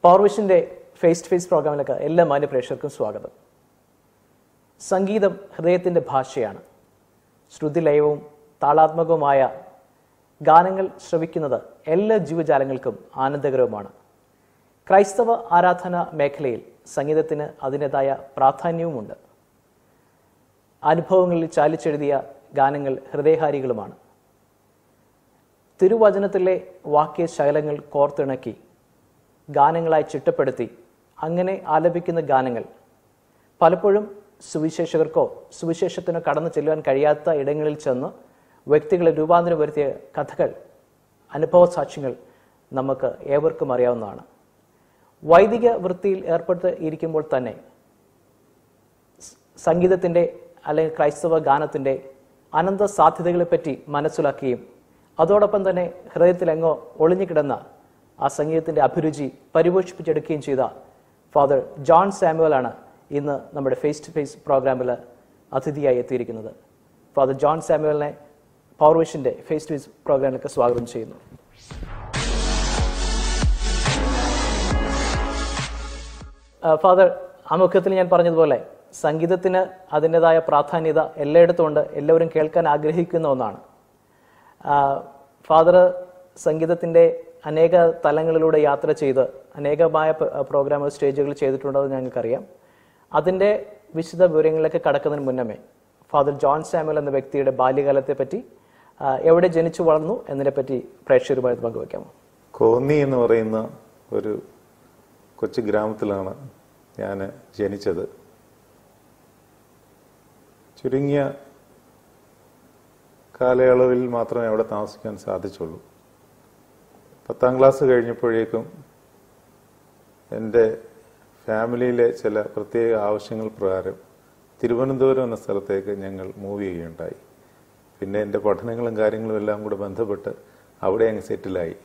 പവർവിഷന്റെ face to face പ്രോഗ്രാമിലേക്ക് എല്ലാ മാന്യ പ്രേക്ഷകർക്കും സ്വാഗതം. സംഗീതം ഹൃദയത്തിൻ്റെ ഭാഷയാണ്. ശ്രുതിലയവും താളാത്മകവുമായ ഗാനങ്ങൾ ശ്രവിക്കുന്നത് എല്ലാ ജീവജാലങ്ങൾക്കും ആനന്ദകരവുമാണ്. ക്രൈസ്തവ ആരാധന മേഖലയിൽ സംഗീതത്തിന് അതിൻ്റെതായ പ്രാധാന്യവുമുണ്ട്. അനുഭവങ്ങളിൽ ചാലിച്ചെഴുതിയ ഗാനങ്ങൾ ഹൃദയഹാരികളുമാണ്. തിരുവചനത്തിലെ വാക്യശകലങ്ങൾ കോർത്തിണക്കി ഗാനങ്ങളായി ചിട്ടപ്പെടുത്തി അങ്ങനെ ആലപിക്കുന്ന ഗാനങ്ങൾ പലപ്പോഴും സുവിശേഷകർക്കോ സുവിശേഷത്തിനോ കടന്നു ചെല്ലുവാൻ കഴിയാത്ത ഇടങ്ങളിൽ ചെന്ന് വ്യക്തികളെ രൂപാന്തരം വരുത്തിയ കഥകൾ, അനുഭവ സാക്ഷ്യങ്ങൾ നമുക്ക് ഏവർക്കും അറിയാവുന്നതാണ്. വൈദിക വൃത്തിയിൽ ഏർപ്പെട്ടിരിക്കുമ്പോൾ തന്നെ സംഗീതത്തിൻ്റെ അല്ലെങ്കിൽ ക്രൈസ്തവ ഗാനത്തിൻ്റെ അനന്ത സാധ്യതകളെപ്പറ്റി മനസ്സിലാക്കുകയും അതോടൊപ്പം തന്നെ ഹൃദയത്തിലെങ്ങോ ഒളിഞ്ഞുകിടന്ന ആ സംഗീതത്തിൻ്റെ അഭിരുചി പരിപോഷിപ്പിച്ചെടുക്കുകയും ചെയ്ത ഫാദർ ജോൺ സാമുവലാണ് ഇന്ന് നമ്മുടെ ഫേസ് ടു ഫേസ് പ്രോഗ്രാമിൽ അതിഥിയായി എത്തിയിരിക്കുന്നത്. ഫാദർ ജോൺ സാമുവലിനെ പവർവിഷന്റെ ഫേസ് ടു ഫേസ് പ്രോഗ്രാമിലേക്ക് സ്വാഗതം ചെയ്യുന്നു. ഫാദർ, ആമുഖത്തിൽ ഞാൻ പറഞ്ഞതുപോലെ സംഗീതത്തിന് അതിൻ്റെതായ പ്രാധാന്യത എല്ലായിടത്തും ഉണ്ട്. എല്ലാവരും കേൾക്കാൻ ആഗ്രഹിക്കുന്ന ഒന്നാണ്. ഫാദർ സംഗീതത്തിൻ്റെ അനേക തലങ്ങളിലൂടെ യാത്ര ചെയ്ത് അനേകമായ പ്രോഗ്രാമുകൾ സ്റ്റേജുകൾ ചെയ്തിട്ടുണ്ടെന്ന് ഞങ്ങൾക്കറിയാം. അതിൻ്റെ വിശദ വിവരങ്ങളിലേക്ക് കടക്കുന്നതിന് മുന്നമേ ഫാദർ ജോൺ സാമുവൽ എന്ന വ്യക്തിയുടെ ബാല്യകാലത്തെ പറ്റി, എവിടെ ജനിച്ചു വളർന്നു എന്നതിനെപ്പറ്റി പ്രേക്ഷകരുമായി പങ്കുവയ്ക്കാമോ? കോന്നി എന്ന് പറയുന്ന ഒരു കൊച്ചു ഗ്രാമത്തിലാണ് ഞാൻ ജനിച്ചത്. ചുരുങ്ങിയ കാലയളവിൽ മാത്രമേ അവിടെ താമസിക്കാൻ സാധിച്ചുള്ളൂ. 10ാം ക്ലാസ് കഴിഞ്ഞപ്പോഴേക്കും എൻ്റെ ഫാമിലിയിലെ ചില പ്രത്യേക ആവശ്യങ്ങൾ പ്രകാരം തിരുവനന്തപുരം എന്ന സ്ഥലത്തേക്ക് ഞങ്ങൾ മൂവ് ചെയ്യുകയുണ്ടായി. പിന്നെ എൻ്റെ പഠനങ്ങളും കാര്യങ്ങളും എല്ലാം കൂടെ ബന്ധപ്പെട്ട് അവിടെ അങ്ങ് സെറ്റിലായി.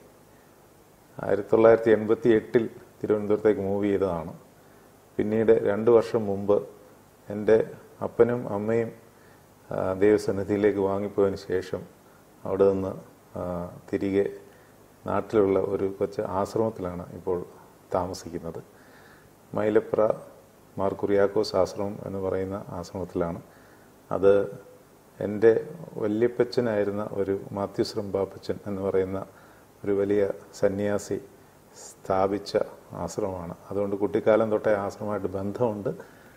1988 തിരുവനന്തപുരത്തേക്ക് മൂവ് ചെയ്തതാണ്. പിന്നീട് 2 വർഷം മുമ്പ് എൻ്റെ അപ്പനും അമ്മയും ദൈവസന്നിധിയിലേക്ക് വാങ്ങിപ്പോയതിന് ശേഷം അവിടെ നിന്ന് തിരികെ നാട്ടിലുള്ള ഒരു കൊച്ചു ആശ്രമത്തിലാണ് ഇപ്പോൾ താമസിക്കുന്നത്. മൈലപ്ര മാർ കുറിയാക്കോസ് ആശ്രമം എന്ന് പറയുന്ന ആശ്രമത്തിലാണ്. അത് എൻ്റെ വല്യപ്പച്ചനായിരുന്ന ഒരു മാത്യുസ് റമ്പാപ്പച്ചൻ എന്ന് പറയുന്ന ഒരു വലിയ സന്യാസി സ്ഥാപിച്ച ആശ്രമമാണ്. അതുകൊണ്ട് കുട്ടിക്കാലം തൊട്ടേ ആശ്രമമായിട്ട് ബന്ധമുണ്ട്.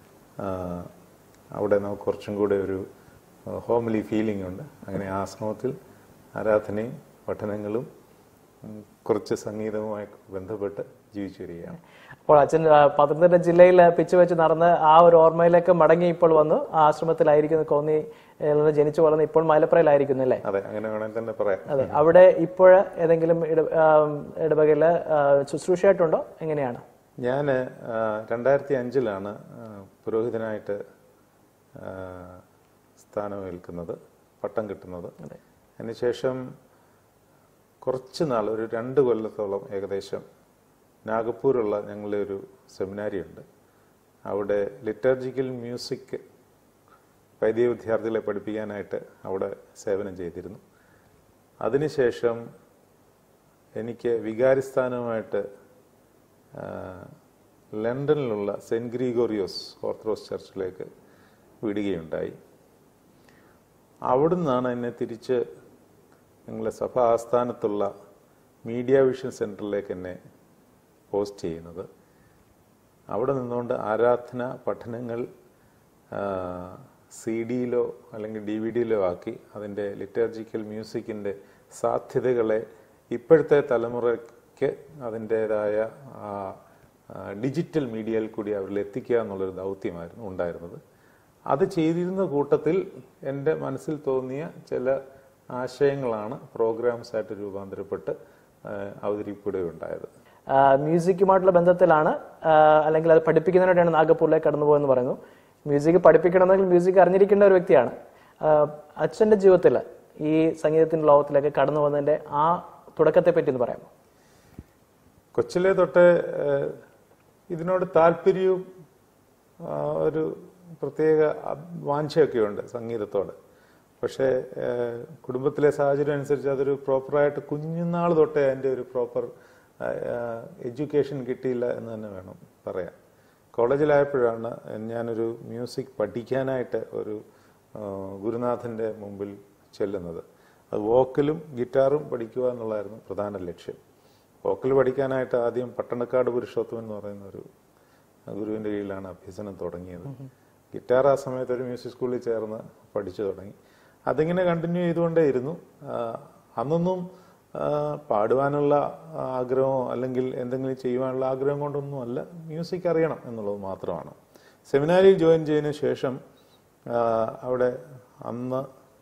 അവിടെ നമുക്ക് കുറച്ചും കൂടെ ഒരു ഹോംലി ഫീലിംഗ് ഉണ്ട്. അങ്ങനെ ആശ്രമത്തിൽ ആരാധനയും പഠനങ്ങളും കുറച്ച് സംഗീതവുമായി ബന്ധപ്പെട്ട് ജീവിച്ചു വരികയാണ്. അപ്പോൾ അച്ഛൻ പത്തനംതിട്ട ജില്ലയിൽ പിച്ചു വെച്ച് നടന്ന് ആ ഒരു ഓർമ്മയിലേക്ക് മടങ്ങി ഇപ്പോൾ വന്നു. ആ കോന്നി ജനിച്ചു വളർന്ന് ഇപ്പോൾ മലപ്പുറയിലായിരിക്കുന്നു അല്ലേ? അതെ, അങ്ങനെ വേണമെങ്കിൽ തന്നെ പറയാം. അതെ. അവിടെ ഇപ്പോൾ ഏതെങ്കിലും ഇടവകയില് ശുശ്രൂഷയായിട്ടുണ്ടോ? എങ്ങനെയാണ്? ഞാൻ 2005 പുരോഹിതനായിട്ട് സ്ഥാനമേൽക്കുന്നത്, പട്ടം കിട്ടുന്നത്. അതിനുശേഷം കുറച്ച് നാൾ, ഒരു 2 കൊല്ലത്തോളം ഏകദേശം, നാഗപ്പൂരുള്ള ഞങ്ങളുടെ ഒരു സെമിനാരി ഉണ്ട്. അവിടെ ലിറ്റർജിക്കൽ മ്യൂസിക് വൈദിക വിദ്യാർത്ഥികളെ പഠിപ്പിക്കാനായിട്ട് അവിടെ സേവനം ചെയ്തിരുന്നു. അതിനുശേഷം എനിക്ക് വികാരിസ്ഥാനവുമായിട്ട് ലണ്ടനിലുള്ള സെൻറ്റ് ഗ്രിഗോറിയോസ് ഓർത്തഡോക്സ് ചർച്ചിലേക്ക് വിടുകയുണ്ടായി. അവിടുന്നാണ് എന്നെ തിരിച്ച് ഞങ്ങളുടെ സഭാ ആസ്ഥാനത്തുള്ള മീഡിയ വിഷൻ സെൻറ്ററിലേക്ക് എന്നെ പോസ്റ്റ് ചെയ്യുന്നത്. അവിടെ നിന്നുകൊണ്ട് ആരാധന പഠനങ്ങൾ CD-യിലോ അല്ലെങ്കിൽ DVD-യിലോ ആക്കി അതിൻ്റെ ലിറ്റർജിക്കൽ മ്യൂസിക്കിൻ്റെ സാധ്യതകളെ ഇപ്പോഴത്തെ തലമുറയ്ക്ക് അതിൻ്റേതായ ഡിജിറ്റൽ മീഡിയയിൽ കൂടി അവരിൽ എത്തിക്കുക എന്നുള്ളൊരു ദൗത്യമായിരുന്നു ഉണ്ടായിരുന്നത്. അത് ചെയ്തിരുന്ന കൂട്ടത്തിൽ എൻ്റെ മനസ്സിൽ തോന്നിയ ചില ആശയങ്ങളാണ് പ്രോഗ്രാംസായിട്ട് രൂപാന്തരപ്പെട്ട് അവതരിപ്പിക്കുകയുണ്ടായത്. മ്യൂസിക്കുമായിട്ടുള്ള ബന്ധത്തിലാണ്, അല്ലെങ്കിൽ അത് പഠിപ്പിക്കുന്നതിനായിട്ടാണ് നാഗപ്പൂരിലേക്ക് കടന്നുപോയെന്ന് പറയുന്നു. മ്യൂസിക് പഠിപ്പിക്കണമെങ്കിൽ മ്യൂസിക് അറിഞ്ഞിരിക്കേണ്ട ഒരു വ്യക്തിയാണ്. അച്ഛൻ്റെ ജീവിതത്തിൽ ഈ സംഗീതത്തിൻ്റെ ലോകത്തിലേക്ക് കടന്നു വന്നതിൻ്റെ ആ തുടക്കത്തെ പറ്റി ഒന്ന് പറയാമോ? കൊച്ചിലെ തൊട്ട് ഇതിനോട് താല്പര്യവും ഒരു പ്രത്യേക വാഞ്ചയൊക്കെ ഉണ്ട് സംഗീതത്തോട്. പക്ഷേ കുടുംബത്തിലെ സാഹചര്യം അനുസരിച്ച് അതൊരു പ്രോപ്പറായിട്ട് കുഞ്ഞുനാൾ തൊട്ടേ അതിൻ്റെ ഒരു പ്രോപ്പർ എഡ്യൂക്കേഷൻ കിട്ടിയില്ല എന്ന് തന്നെ വേണം പറയാൻ. കോളേജിലായപ്പോഴാണ് ഞാനൊരു മ്യൂസിക് പഠിക്കാനായിട്ട് ഒരു ഗുരുനാഥൻ്റെ മുമ്പിൽ ചെല്ലുന്നത്. അത് വോക്കലും ഗിറ്റാറും പഠിക്കുക എന്നുള്ളതായിരുന്നു പ്രധാന ലക്ഷ്യം. വോക്കൽ പഠിക്കാനായിട്ട് ആദ്യം പട്ടണക്കാട് പുരുഷോത്തമൻ എന്ന് പറയുന്ന ഒരു ഗുരുവിൻ്റെ കീഴിലാണ് അഭ്യസനം തുടങ്ങിയത്. ഗിറ്റാർ ആ സമയത്ത് ഒരു മ്യൂസിക് സ്കൂളിൽ ചേർന്ന് പഠിച്ചു തുടങ്ങി. അതിങ്ങനെ കണ്ടിന്യൂ ചെയ്തുകൊണ്ടേയിരുന്നു. അന്നൊന്നും പാടുവാനുള്ള ആഗ്രഹമോ അല്ലെങ്കിൽ എന്തെങ്കിലും ചെയ്യുവാനുള്ള ആഗ്രഹം കൊണ്ടൊന്നും അല്ല, മ്യൂസിക് അറിയണം എന്നുള്ളത് മാത്രമാണ്. സെമിനാരിയിൽ ജോയിൻ ചെയ്തതിനു ശേഷം അവിടെ അന്ന്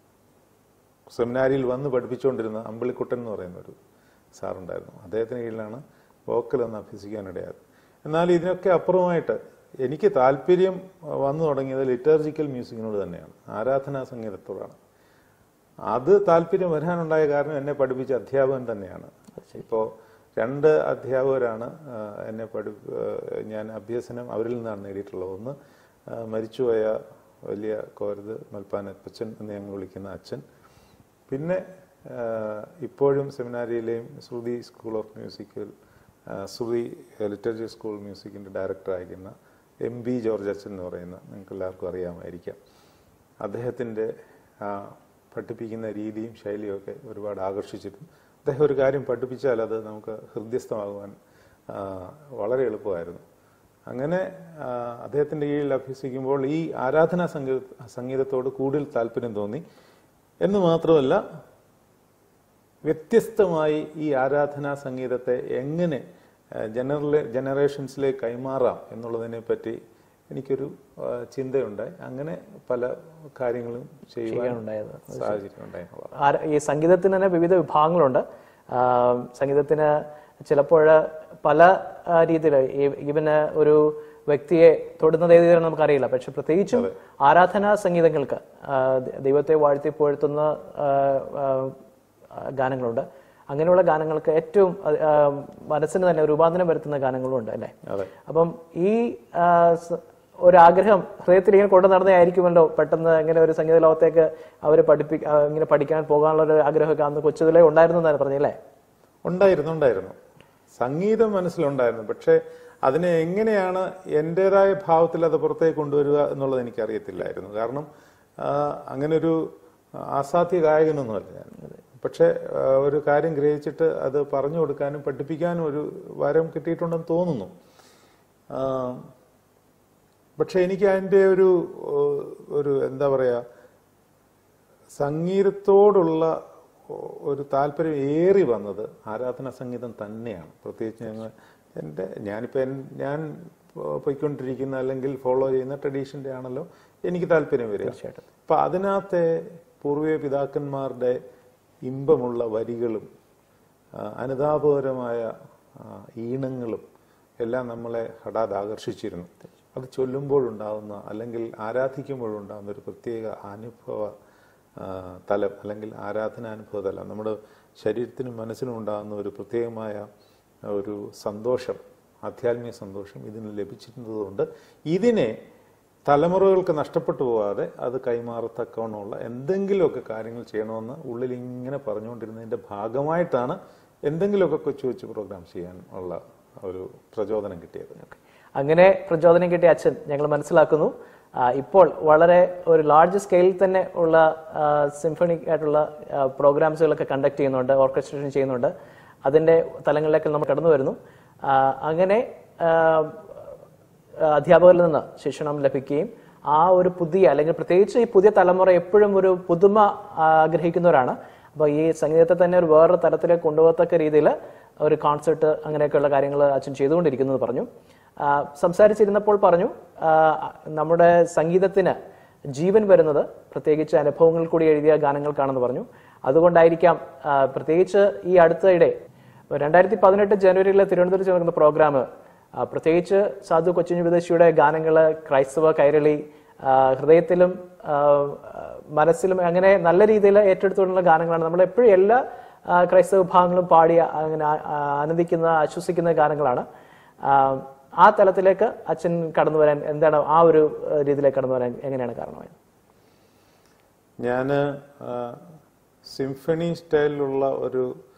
സെമിനാരിയിൽ വന്ന് പഠിപ്പിച്ചുകൊണ്ടിരുന്ന അമ്പിളിക്കുട്ടൻ എന്ന് പറയുന്ന ഒരു സാറുണ്ടായിരുന്നു. അദ്ദേഹത്തിന് കീഴിലാണ് വോക്കൽ എന്ന് അഭ്യസിക്കാനിടയായത്. എന്നാൽ ഇതിനൊക്കെ അപ്പുറമായിട്ട് എനിക്ക് താല്പര്യം വന്നു തുടങ്ങിയത് ലിറ്റർജിക്കൽ മ്യൂസിക്കിനോട് തന്നെയാണ്, ആരാധനാ സംഗീതത്തോടാണ്. അത് താല്പര്യം വരാനുണ്ടായ കാരണം എന്നെ പഠിപ്പിച്ച അധ്യാപകൻ തന്നെയാണ്. ഇപ്പോൾ 2 അധ്യാപകരാണ് എന്നെ ഞാൻ അഭ്യസനം അവരിൽ നിന്നാണ് നേടിയിട്ടുള്ളത്. ഒന്ന് മരിച്ചുപോയ വലിയ കോരത് മൽപ്പാനപ്പച്ചൻ എന്ന് ഞങ്ങൾ വിളിക്കുന്ന അച്ഛൻ, പിന്നെ ഇപ്പോഴും സെമിനാരിയിലെയും Shruti school of musical Shruti literature school മ്യൂസിക്കിൻ്റെ ഡയറക്ടറായിരിക്കുന്ന MB ജോർജ് അച്ഛൻ എന്ന് പറയുന്ന, നിങ്ങൾക്ക് എല്ലാവർക്കും അറിയാമായിരിക്കാം. അദ്ദേഹത്തിൻ്റെ പഠിപ്പിക്കുന്ന രീതിയും ശൈലിയും ഒക്കെ ഒരുപാട് ആകർഷിച്ചിരുന്നു. അദ്ദേഹം ഒരു കാര്യം പഠിപ്പിച്ചാൽ അത് നമുക്ക് ഹൃദ്യസ്ഥമാകുവാൻ വളരെ എളുപ്പമായിരുന്നു. അങ്ങനെ അദ്ദേഹത്തിൻ്റെ കീഴിൽ അഭ്യസിക്കുമ്പോൾ ഈ ആരാധനാ സംഗീതത്തോട് കൂടുതൽ താല്പര്യം തോന്നി എന്ന് മാത്രമല്ല, വ്യത്യസ്തമായി ഈ ആരാധനാ സംഗീതത്തെ എങ്ങനെ ജനറേഷൻസിലേക്ക് കൈമാറാം എന്നുള്ളതിനെ പറ്റി എനിക്കൊരു ചിന്തയുണ്ടായി. അങ്ങനെ പല കാര്യങ്ങളും ചെയ്യാനുണ്ടായത് സാഹചര്യം ഉണ്ടായി. ഈ സംഗീതത്തിന് തന്നെ വിവിധ വിഭാഗങ്ങളുണ്ട്. സംഗീതത്തിന് ചിലപ്പോൾ പല രീതിയിൽ ഇവന് ഒരു വ്യക്തിയെ തൊടുന്നത് ഏത് തരം നമുക്കറിയില്ല. പക്ഷെ പ്രത്യേകിച്ചും ആരാധനാ സംഗീതങ്ങൾക്ക് ദൈവത്തെ വാഴ്ത്തി പുകഴ്ത്തുന്ന ഗാനങ്ങളുണ്ട്. അങ്ങനെയുള്ള ഗാനങ്ങൾക്ക് ഏറ്റവും മനസ്സിന് തന്നെ രൂപാന്തരം വരുത്തുന്ന ഗാനങ്ങളും ഉണ്ട് അല്ലേ? അപ്പം ഈ ഒരാഗ്രഹം ഹൃദയത്തിൽ ഇങ്ങനെ കൊണ്ടു നടന്നതായിരിക്കുമല്ലോ പെട്ടെന്ന് ഇങ്ങനെ ഒരു സംഗീത ലോകത്തേക്ക് അവരെ ഇങ്ങനെ പഠിക്കാൻ പോകാനുള്ള ഒരു ആഗ്രഹമൊക്കെ അന്ന് കൊച്ചുതിലേ ഉണ്ടായിരുന്നു എന്നാണ് പറഞ്ഞല്ലേ? ഉണ്ടായിരുന്നു. സംഗീതം മനസ്സിലുണ്ടായിരുന്നു. പക്ഷെ അതിനെ എങ്ങനെയാണ് എൻ്റെതായ ഭാവത്തിൽ അത് പുറത്തേക്ക് കൊണ്ടുവരിക എന്നുള്ളത് എനിക്കറിയത്തില്ലായിരുന്നു. കാരണം അങ്ങനെ ഒരു അസാധ്യ ഗായകനൊന്നുമല്ല ഞാൻ. പക്ഷെ ഒരു കാര്യം ഗ്രഹിച്ചിട്ട് അത് പറഞ്ഞു കൊടുക്കാനും പഠിപ്പിക്കാനും ഒരു വരം കിട്ടിയിട്ടുണ്ടെന്ന് തോന്നുന്നു. പക്ഷെ എനിക്ക് അതിൻ്റെ ഒരു എന്താ പറയുക, സംഗീതത്തോടുള്ള ഒരു താല്പര്യം ഏറി വന്നത് ആരാധനാ സംഗീതം തന്നെയാണ്. പ്രത്യേകിച്ച് ഞാൻ പോയിക്കൊണ്ടിരിക്കുന്ന അല്ലെങ്കിൽ ഫോളോ ചെയ്യുന്ന ട്രഡീഷൻ്റെ ആണല്ലോ എനിക്ക് താല്പര്യം വരിക. അപ്പം അതിനകത്തെ പൂർവീയ പിതാക്കന്മാരുടെ ഇമ്പമുള്ള വരികളും അനുതാപകരമായ ഈണങ്ങളും എല്ലാം നമ്മളെ ഹഠാത് ആകർഷിച്ചിരുന്നു. അത് ചൊല്ലുമ്പോഴുണ്ടാകുന്ന അല്ലെങ്കിൽ ആരാധിക്കുമ്പോഴുണ്ടാകുന്ന ഒരു പ്രത്യേക അനുഭവ തലം അല്ലെങ്കിൽ ആരാധനാനുഭവ തലം നമ്മുടെ ശരീരത്തിനും മനസ്സിനും ഉണ്ടാകുന്ന ഒരു പ്രത്യേകമായ ഒരു സന്തോഷം, ആധ്യാത്മിക സന്തോഷം ഇതിന് ലഭിച്ചിരുന്നതുകൊണ്ട് ഇതിനെ തലമുറകൾക്ക് നഷ്ടപ്പെട്ടു പോകാതെ അത് കൈമാറത്തക്കവണ്ണമുള്ള എന്തെങ്കിലുമൊക്കെ കാര്യങ്ങൾ ചെയ്യണമെന്ന് ഉള്ളിൽ ഇങ്ങനെ പറഞ്ഞുകൊണ്ടിരുന്നതിൻ്റെ ഭാഗമായിട്ടാണ് എന്തെങ്കിലുമൊക്കെ കൊച്ചു കൊച്ചു പ്രോഗ്രാം ചെയ്യാൻ ഉള്ള ഒരു പ്രചോദനം കിട്ടിയത്. അങ്ങനെ പ്രചോദനം കിട്ടിയ അച്ഛൻ ഞങ്ങൾ മനസ്സിലാക്കുന്നു ഇപ്പോൾ വളരെ ഒരു ലാർജ് സ്കെയിലിൽ തന്നെ ഉള്ള സിംഫണിക് ആയിട്ടുള്ള പ്രോഗ്രാംസുകളൊക്കെ കണ്ടക്ട് ചെയ്യുന്നുണ്ട്, ഓർക്കസ്ട്രേഷൻ ചെയ്യുന്നുണ്ട്. അതിൻ്റെ തലങ്ങളിലേക്ക് നമ്മൾ കടന്നു വരുന്നു. അങ്ങനെ അധ്യാപകരിൽ നിന്ന് ശിക്ഷണം ലഭിക്കുകയും ആ ഒരു പുതിയ അല്ലെങ്കിൽ പ്രത്യേകിച്ച് ഈ പുതിയ തലമുറ എപ്പോഴും ഒരു പുതുമ ആഗ്രഹിക്കുന്നവരാണ്. അപ്പോൾ ഈ സംഗീതത്തെ തന്നെ ഒരു വേറൊരു തലത്തിലേക്ക് കൊണ്ടുപോകത്തക്ക രീതിയിൽ ഒരു കോൺസെർട്ട് അങ്ങനെയൊക്കെയുള്ള കാര്യങ്ങൾ അച്ഛൻ ചെയ്തുകൊണ്ടിരിക്കുന്നത് പറഞ്ഞു. സംസാരിച്ചിരുന്നപ്പോൾ പറഞ്ഞു നമ്മുടെ സംഗീതത്തിന് ജീവൻ വരുന്നത് പ്രത്യേകിച്ച് അനുഭവങ്ങൾ കൂടി എഴുതിയ ഗാനങ്ങൾക്കാണെന്ന് പറഞ്ഞു. അതുകൊണ്ടായിരിക്കാം പ്രത്യേകിച്ച് ഈ അടുത്തിടെ 2018 ജനുവരിയിൽ തിരുവനന്തപുരത്ത് നടക്കുന്ന പ്രോഗ്രാം പ്രത്യേകിച്ച് സാധു കൊച്ചിഞ്ഞു വിദേശിയുടെ ഗാനങ്ങൾ ക്രൈസ്തവ കൈരളി ഹൃദയത്തിലും മനസ്സിലും അങ്ങനെ നല്ല രീതിയിൽ ഏറ്റെടുത്തുകൊണ്ടുള്ള ഗാനങ്ങളാണ്. നമ്മൾ എപ്പോഴും എല്ലാ ക്രൈസ്തവ വിഭാഗങ്ങളും പാടി അങ്ങനെ ആനന്ദിക്കുന്ന ആശ്വസിക്കുന്ന ഗാനങ്ങളാണ്. ആ തലത്തിലേക്ക് അച്ഛൻ കടന്നു വരാൻ എന്താണ് ആ ഒരു രീതിയിലേക്ക് കടന്നു വരാൻ എങ്ങനെയാണ് കാരണമായത്? ഞാൻ സിംഫണി സ്റ്റൈലിലുള്ള ഒരു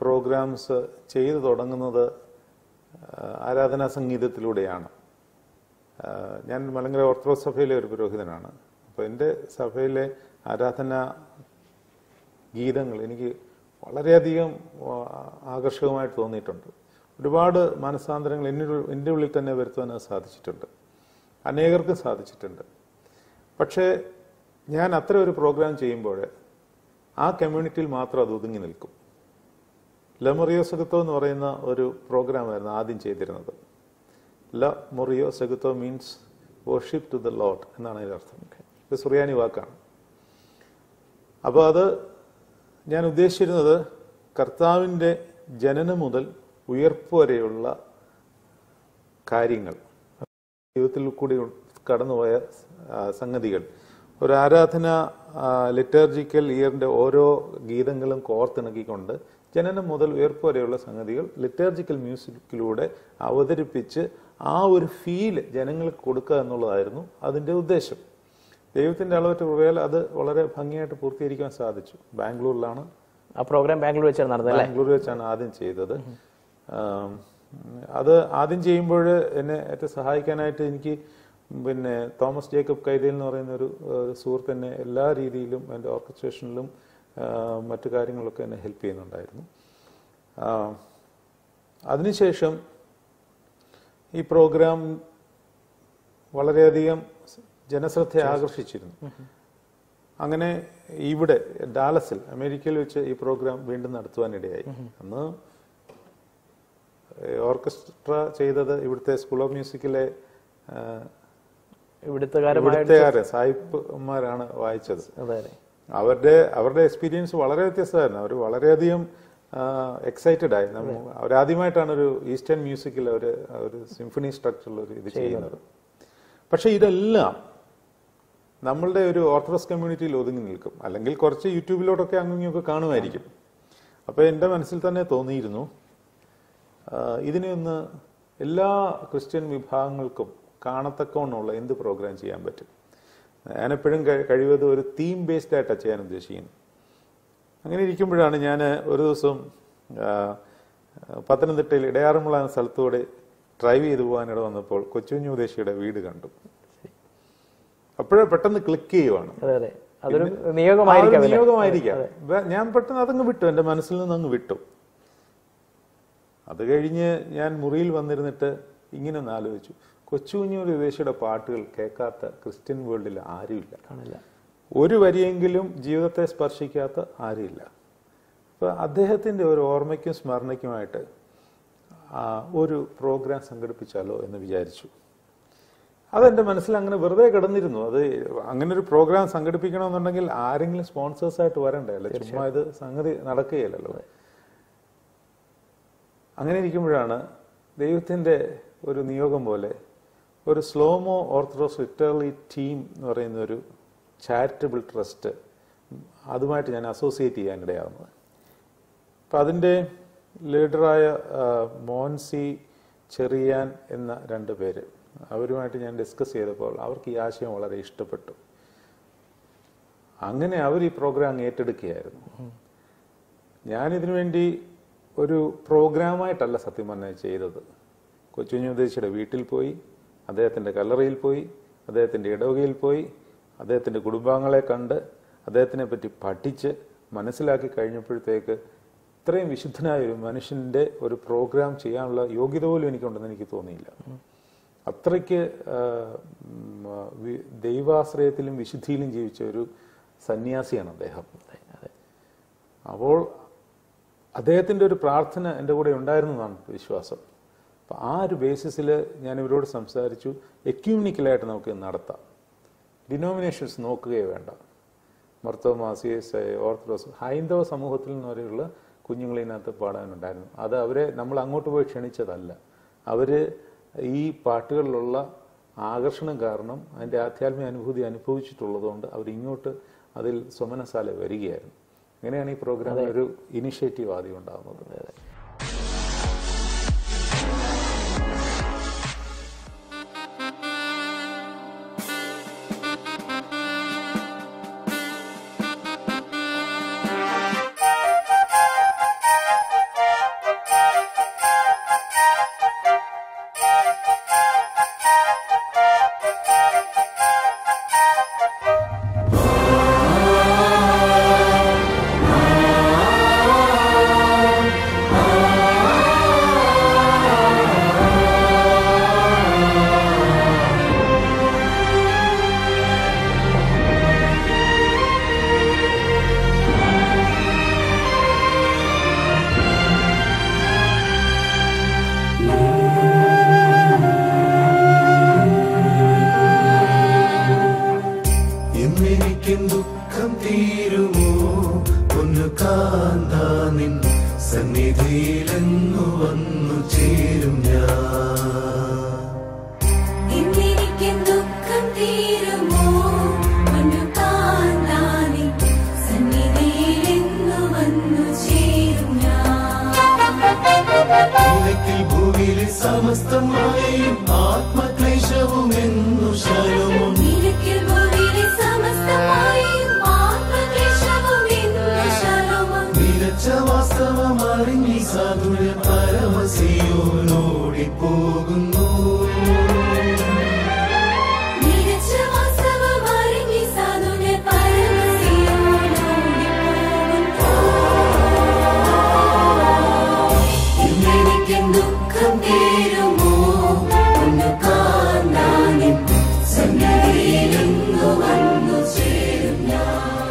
പ്രോഗ്രാംസ് ചെയ്തു തുടങ്ങുന്നത് ആരാധനാ സംഗീതത്തിലൂടെയാണ്. ഞാൻ മലങ്കര ഓർത്തഡോക്സ് സഭയിലെ ഒരു പുരോഹിതനാണ്. അപ്പോൾ എൻ്റെ സഭയിലെ ആരാധനാ ഗീതങ്ങൾ എനിക്ക് വളരെയധികം ആകർഷകമായിട്ട് തോന്നിയിട്ടുണ്ട്. ഒരുപാട് മാനസാന്തരങ്ങൾ എൻ്റെ ഉള്ളിൽ തന്നെ വരുത്തുവാൻ സാധിച്ചിട്ടുണ്ട്, അനേകർക്കും സാധിച്ചിട്ടുണ്ട്. പക്ഷേ ഞാൻ അത്ര ഒരു പ്രോഗ്രാം ചെയ്യുമ്പോൾ ആ കമ്മ്യൂണിറ്റിയിൽ മാത്രം അത് ഒതുങ്ങി നിൽക്കും. ലമൊറിയോ സെഗുത്തോ എന്ന് പറയുന്ന ഒരു പ്രോഗ്രാമായിരുന്നു ആദ്യം ചെയ്തിരുന്നത്. ല മൊറിയോ സെഗുത്തോ means worship to the lord എന്നാണ് അതിൻ്റെ അർത്ഥം. ഇത് സുറിയാനി വാക്കാണ്. അപ്പോൾ അത് ഞാൻ ഉദ്ദേശിച്ചിരുന്നത് കർത്താവിൻ്റെ ജനനം മുതൽ ഉയർപ്പ് വരെയുള്ള കാര്യങ്ങൾ, ജീവിതത്തിൽ കൂടി കടന്നുപോയ സംഗതികൾ, ഒരു ആരാധന ലിറ്റർജിക്കൽ ഇയറിന്റെ ഓരോ ഗീതങ്ങളും കോർത്തിണക്കിക്കൊണ്ട് ജനനം മുതൽ ഉയർപ്പ് വരെയുള്ള സംഗതികൾ ലിറ്റർജിക്കൽ മ്യൂസിക്കിലൂടെ അവതരിപ്പിച്ച് ആ ഒരു ഫീല് ജനങ്ങൾക്ക് കൊടുക്കുക എന്നുള്ളതായിരുന്നു അതിൻ്റെ ഉദ്ദേശം. ദൈവത്തിന്റെ അളവറ്റ് കൃപയാൽ അത് വളരെ ഭംഗിയായിട്ട് പൂർത്തീകരിക്കാൻ സാധിച്ചു. ബാംഗ്ലൂരിലാണ് ആ പ്രോഗ്രാം. ബാംഗ്ലൂർ വെച്ചാണ് നടന്നത്. ബാംഗ്ലൂരിൽ വെച്ചാണ് ആദ്യം ചെയ്തത്. അത് ആദ്യം ചെയ്യുമ്പോൾ എന്നെ ഏറ്റവും സഹായിക്കാനായിട്ട് എനിക്ക് പിന്നെ തോമസ് ജേക്കബ് കൈതയിൽ എന്ന് പറയുന്ന ഒരു സുഹൃത്ത് എന്നെ എല്ലാ രീതിയിലും എൻ്റെ ഓർക്കസ്ട്രേഷനിലും മറ്റു കാര്യങ്ങളൊക്കെ എന്നെ ഹെൽപ്പ് ചെയ്യുന്നുണ്ടായിരുന്നു. അതിനുശേഷം ഈ പ്രോഗ്രാം വളരെയധികം ജനശ്രദ്ധ ആകർഷിച്ചിരുന്നു. അങ്ങനെ ഇവിടെ ഡാലസിൽ അമേരിക്കയിൽ വെച്ച് ഈ പ്രോഗ്രാം വീണ്ടും നടത്തുവാനിടയായി. അന്ന് ഓർക്കസ്ട്ര ചെയ്തത് ഇവിടുത്തെ സ്കൂൾ ഓഫ് മ്യൂസിക്കിലെ ഇവിടുത്തെ സായിപ്പ്മാരാണ് വായിച്ചത്. അവരുടെ എക്സ്പീരിയൻസ് വളരെ വ്യത്യസ്തമായിരുന്നു. അവർ വളരെയധികം എക്സൈറ്റഡ് ആയി. അവരാദ്യമായിട്ടാണ് ഒരു ഈസ്റ്റേൺ മ്യൂസിക്കിൽ ഒരു സിംഫണി സ്ട്രക്ചറിൽ ഒരു ഇത് ചെയ്യുന്നത്. പക്ഷെ ഇതെല്ലാം നമ്മളുടെ ഒരു ഓർത്തഡോക്സ് കമ്മ്യൂണിറ്റിയിൽ ഒതുങ്ങി നിൽക്കും. അല്ലെങ്കിൽ കുറച്ച് യൂട്യൂബിലോട്ടൊക്കെ അങ്ങനെയൊക്കെ കാണുമായിരിക്കും. അപ്പോൾ എൻ്റെ മനസ്സിൽ തന്നെ തോന്നിയിരുന്നു ഇതിനെ ഒന്ന് എല്ലാ ക്രിസ്ത്യൻ വിഭാഗങ്ങൾക്കും കാണത്തക്കവണ്ണമുള്ള എന്ത് പ്രോഗ്രാം ചെയ്യാൻ പറ്റും. ഞാനെപ്പോഴും കഴിവതും ഒരു തീം ബേസ്ഡ് ആയിട്ടാണ് ചെയ്യാൻ ഉദ്ദേശിക്കുന്നത്. അങ്ങനെ ഇരിക്കുമ്പോഴാണ് ഞാൻ ഒരു ദിവസം പത്തനംതിട്ടയിൽ ഇടയാറുമുള എന്ന സ്ഥലത്തൂടെ ഡ്രൈവ് ചെയ്തു പോകാനിട വന്നപ്പോൾ കൊച്ചുകുഞ്ഞു ഉദ്ദേശിയുടെ വീട് കണ്ടു. അപ്പോഴേ പെട്ടെന്ന് ക്ലിക്ക് ചെയ്യുവാണ്. നിയോഗമായിരിക്കാം. ഞാൻ പെട്ടെന്ന് അതങ്ങ് വിട്ടു, എൻ്റെ മനസ്സിൽ നിന്ന് അങ്ങ് വിട്ടു. അത് കഴിഞ്ഞ് ഞാൻ മുറിയിൽ വന്നിരുന്നിട്ട് ഇങ്ങനെ ഒന്ന് ആലോചിച്ചു, കൊച്ചുകുഞ്ഞു ഉദ്ദേശിയുടെ പാട്ടുകൾ കേൾക്കാത്ത ക്രിസ്ത്യൻ വേൾഡിൽ ആരുമില്ല, ഒരു വരിയെങ്കിലും ജീവിതത്തെ സ്പർശിക്കാത്ത ആരുമില്ല. അപ്പൊ അദ്ദേഹത്തിന്റെ ഒരു ഓർമ്മയ്ക്കും സ്മരണയ്ക്കുമായിട്ട് ഒരു പ്രോഗ്രാം സംഘടിപ്പിച്ചാലോ എന്ന് വിചാരിച്ചു. അതെന്റെ മനസ്സിൽ അങ്ങനെ വെറുതെ കിടന്നിരുന്നു. അത് അങ്ങനെ ഒരു പ്രോഗ്രാം സംഘടിപ്പിക്കണമെന്നുണ്ടെങ്കിൽ ആരെങ്കിലും സ്പോൺസേഴ്സ് ആയിട്ട് വരണ്ടേ, അല്ലെ? ചുമ്മാ ഇത് സംഗതി നടക്കുകയില്ലല്ലോ. അങ്ങനെ ഇരിക്കുമ്പോഴാണ് ദൈവത്തിന്റെ ഒരു നിയോഗം പോലെ ഒരു സ്ലോമോ ഓർത്തഡോക്സ് ലിറ്റററി ടീം എന്ന് പറയുന്ന ഒരു ചാരിറ്റബിൾ ട്രസ്റ്റ്, അതുമായിട്ട് ഞാൻ അസോസിയേറ്റ് ചെയ്യാനിടയാവുന്നത്. അപ്പം അതിൻ്റെ ലീഡറായ മോൻസി ചെറിയാൻ എന്ന 2 പേര്, അവരുമായിട്ട് ഞാൻ ഡിസ്കസ് ചെയ്തപ്പോൾ അവർക്ക് ഈ ആശയം വളരെ ഇഷ്ടപ്പെട്ടു. അങ്ങനെ അവർ ഈ പ്രോഗ്രാം ഏറ്റെടുക്കുകയായിരുന്നു. ഞാനിതിനു വേണ്ടി ഒരു പ്രോഗ്രാമായിട്ടല്ല സത്യം പറഞ്ഞാൽ ചെയ്തത്. കൊച്ചുകുഞ്ഞു ഉദ്ദേശിയുടെ വീട്ടിൽ പോയി, അദ്ദേഹത്തിൻ്റെ കല്ലറയിൽ പോയി, അദ്ദേഹത്തിൻ്റെ ഇടവകയിൽ പോയി, അദ്ദേഹത്തിൻ്റെ കുടുംബാംഗങ്ങളെ കണ്ട് അദ്ദേഹത്തിനെ പറ്റി പഠിച്ച് മനസ്സിലാക്കി കഴിഞ്ഞപ്പോഴത്തേക്ക് ഇത്രയും വിശുദ്ധനായ ഒരു മനുഷ്യൻ്റെ ഒരു പ്രോഗ്രാം ചെയ്യാനുള്ള യോഗ്യത പോലും എനിക്കുണ്ടെന്ന് എനിക്ക് തോന്നിയില്ല. അത്രയ്ക്ക് ദൈവാശ്രയത്തിലും വിശുദ്ധിയിലും ജീവിച്ച ഒരു സന്യാസിയാണ് അദ്ദേഹം. അപ്പോൾ അദ്ദേഹത്തിൻ്റെ ഒരു പ്രാർത്ഥന എൻ്റെ കൂടെ ഉണ്ടായിരുന്നു എന്നാണ് വിശ്വാസം. അപ്പം ആ ഒരു ബേസിസിൽ ഞാൻ ഇവരോട് സംസാരിച്ചു. എക്യൂമിനിക്കലായിട്ട് നമുക്ക് നടത്താം, ഡിനോമിനേഷൻസ് നോക്കുകയേ വേണ്ട. മർത്തോമാ, CSI, ഓർത്തഡോക്സ്, ഹൈന്ദവ സമൂഹത്തിൽ നിന്ന് വരെയുള്ള കുഞ്ഞുങ്ങളിനകത്ത് പാടാനുണ്ടായിരുന്നു. അത് അവരെ നമ്മൾ അങ്ങോട്ട് പോയി ക്ഷണിച്ചതല്ല. അവര് ഈ പാട്ടുകളിലുള്ള ആകർഷണം കാരണം അതിൻ്റെ ആധ്യാത്മിക അനുഭൂതി അനുഭവിച്ചിട്ടുള്ളതുകൊണ്ട് അവരിങ്ങോട്ട് അതിൽ സ്വമനസാലെ വരികയായിരുന്നു. അങ്ങനെയാണ് ഈ പ്രോഗ്രാമിൽ ഒരു ഇനിഷ്യേറ്റീവ് ആദ്യം ഉണ്ടാകുന്നത്. ഇന്നെനിക്ക് ദുഃഖം തീരുമോ പൊന്നു കാന്ത നിൻ സന്നിധിയിലെങ്ങു വന്നു ചേരും ഞാൻ. ഇന്നെനിക്ക് ദുഃഖം തീരുമോ പൊന്നു കാന്ത നിൻ സന്നിധിയിലെങ്ങു വന്നു ചേരും ഞാൻ. നിനക്കിൽ ഭൂമിയിലെ സമസ്തമായും ആത്മക്ലേശവും എന്നു ശാലോമോ. നിനക്കിൽ ഭൂമിയിലെ സമസ്തമായും ആത്മക്ലേശവും എന്നു ശാലോമോ. നിലച്ച വാസ്തവമറിഞ്ഞി സാധുര പരമസിയോനോടി പോകുന്നു. നിലച്ച വാസ്തവമറിഞ്ഞി സാധുര പരമസിയോനോടി പോകുന്നു. ഇന്നെനിക്ക് ദുഃഖം തീരുമോ പൊന്നു കാന്ത നിൻ സന്നിധിയിലെങ്ങു വന്നു ചേരും ഞാൻ.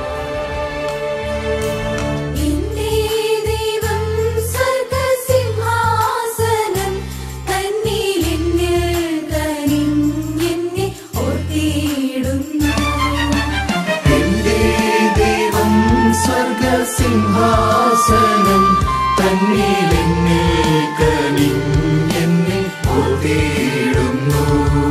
എന്റെ ദൈവം സ്വർഗ്ഗസിംഹാസനം തന്നിൽ എന്നിൽ കനിഞ്ഞെന്നെ ഓർത്തിയിടുന്നു. എന്റെ ദൈവം സ്വർഗസിംഹാസനം തന്നിലെന്നിൽ കനിഞ്ഞെന്നെ ഓർത്തിയിടുന്നു.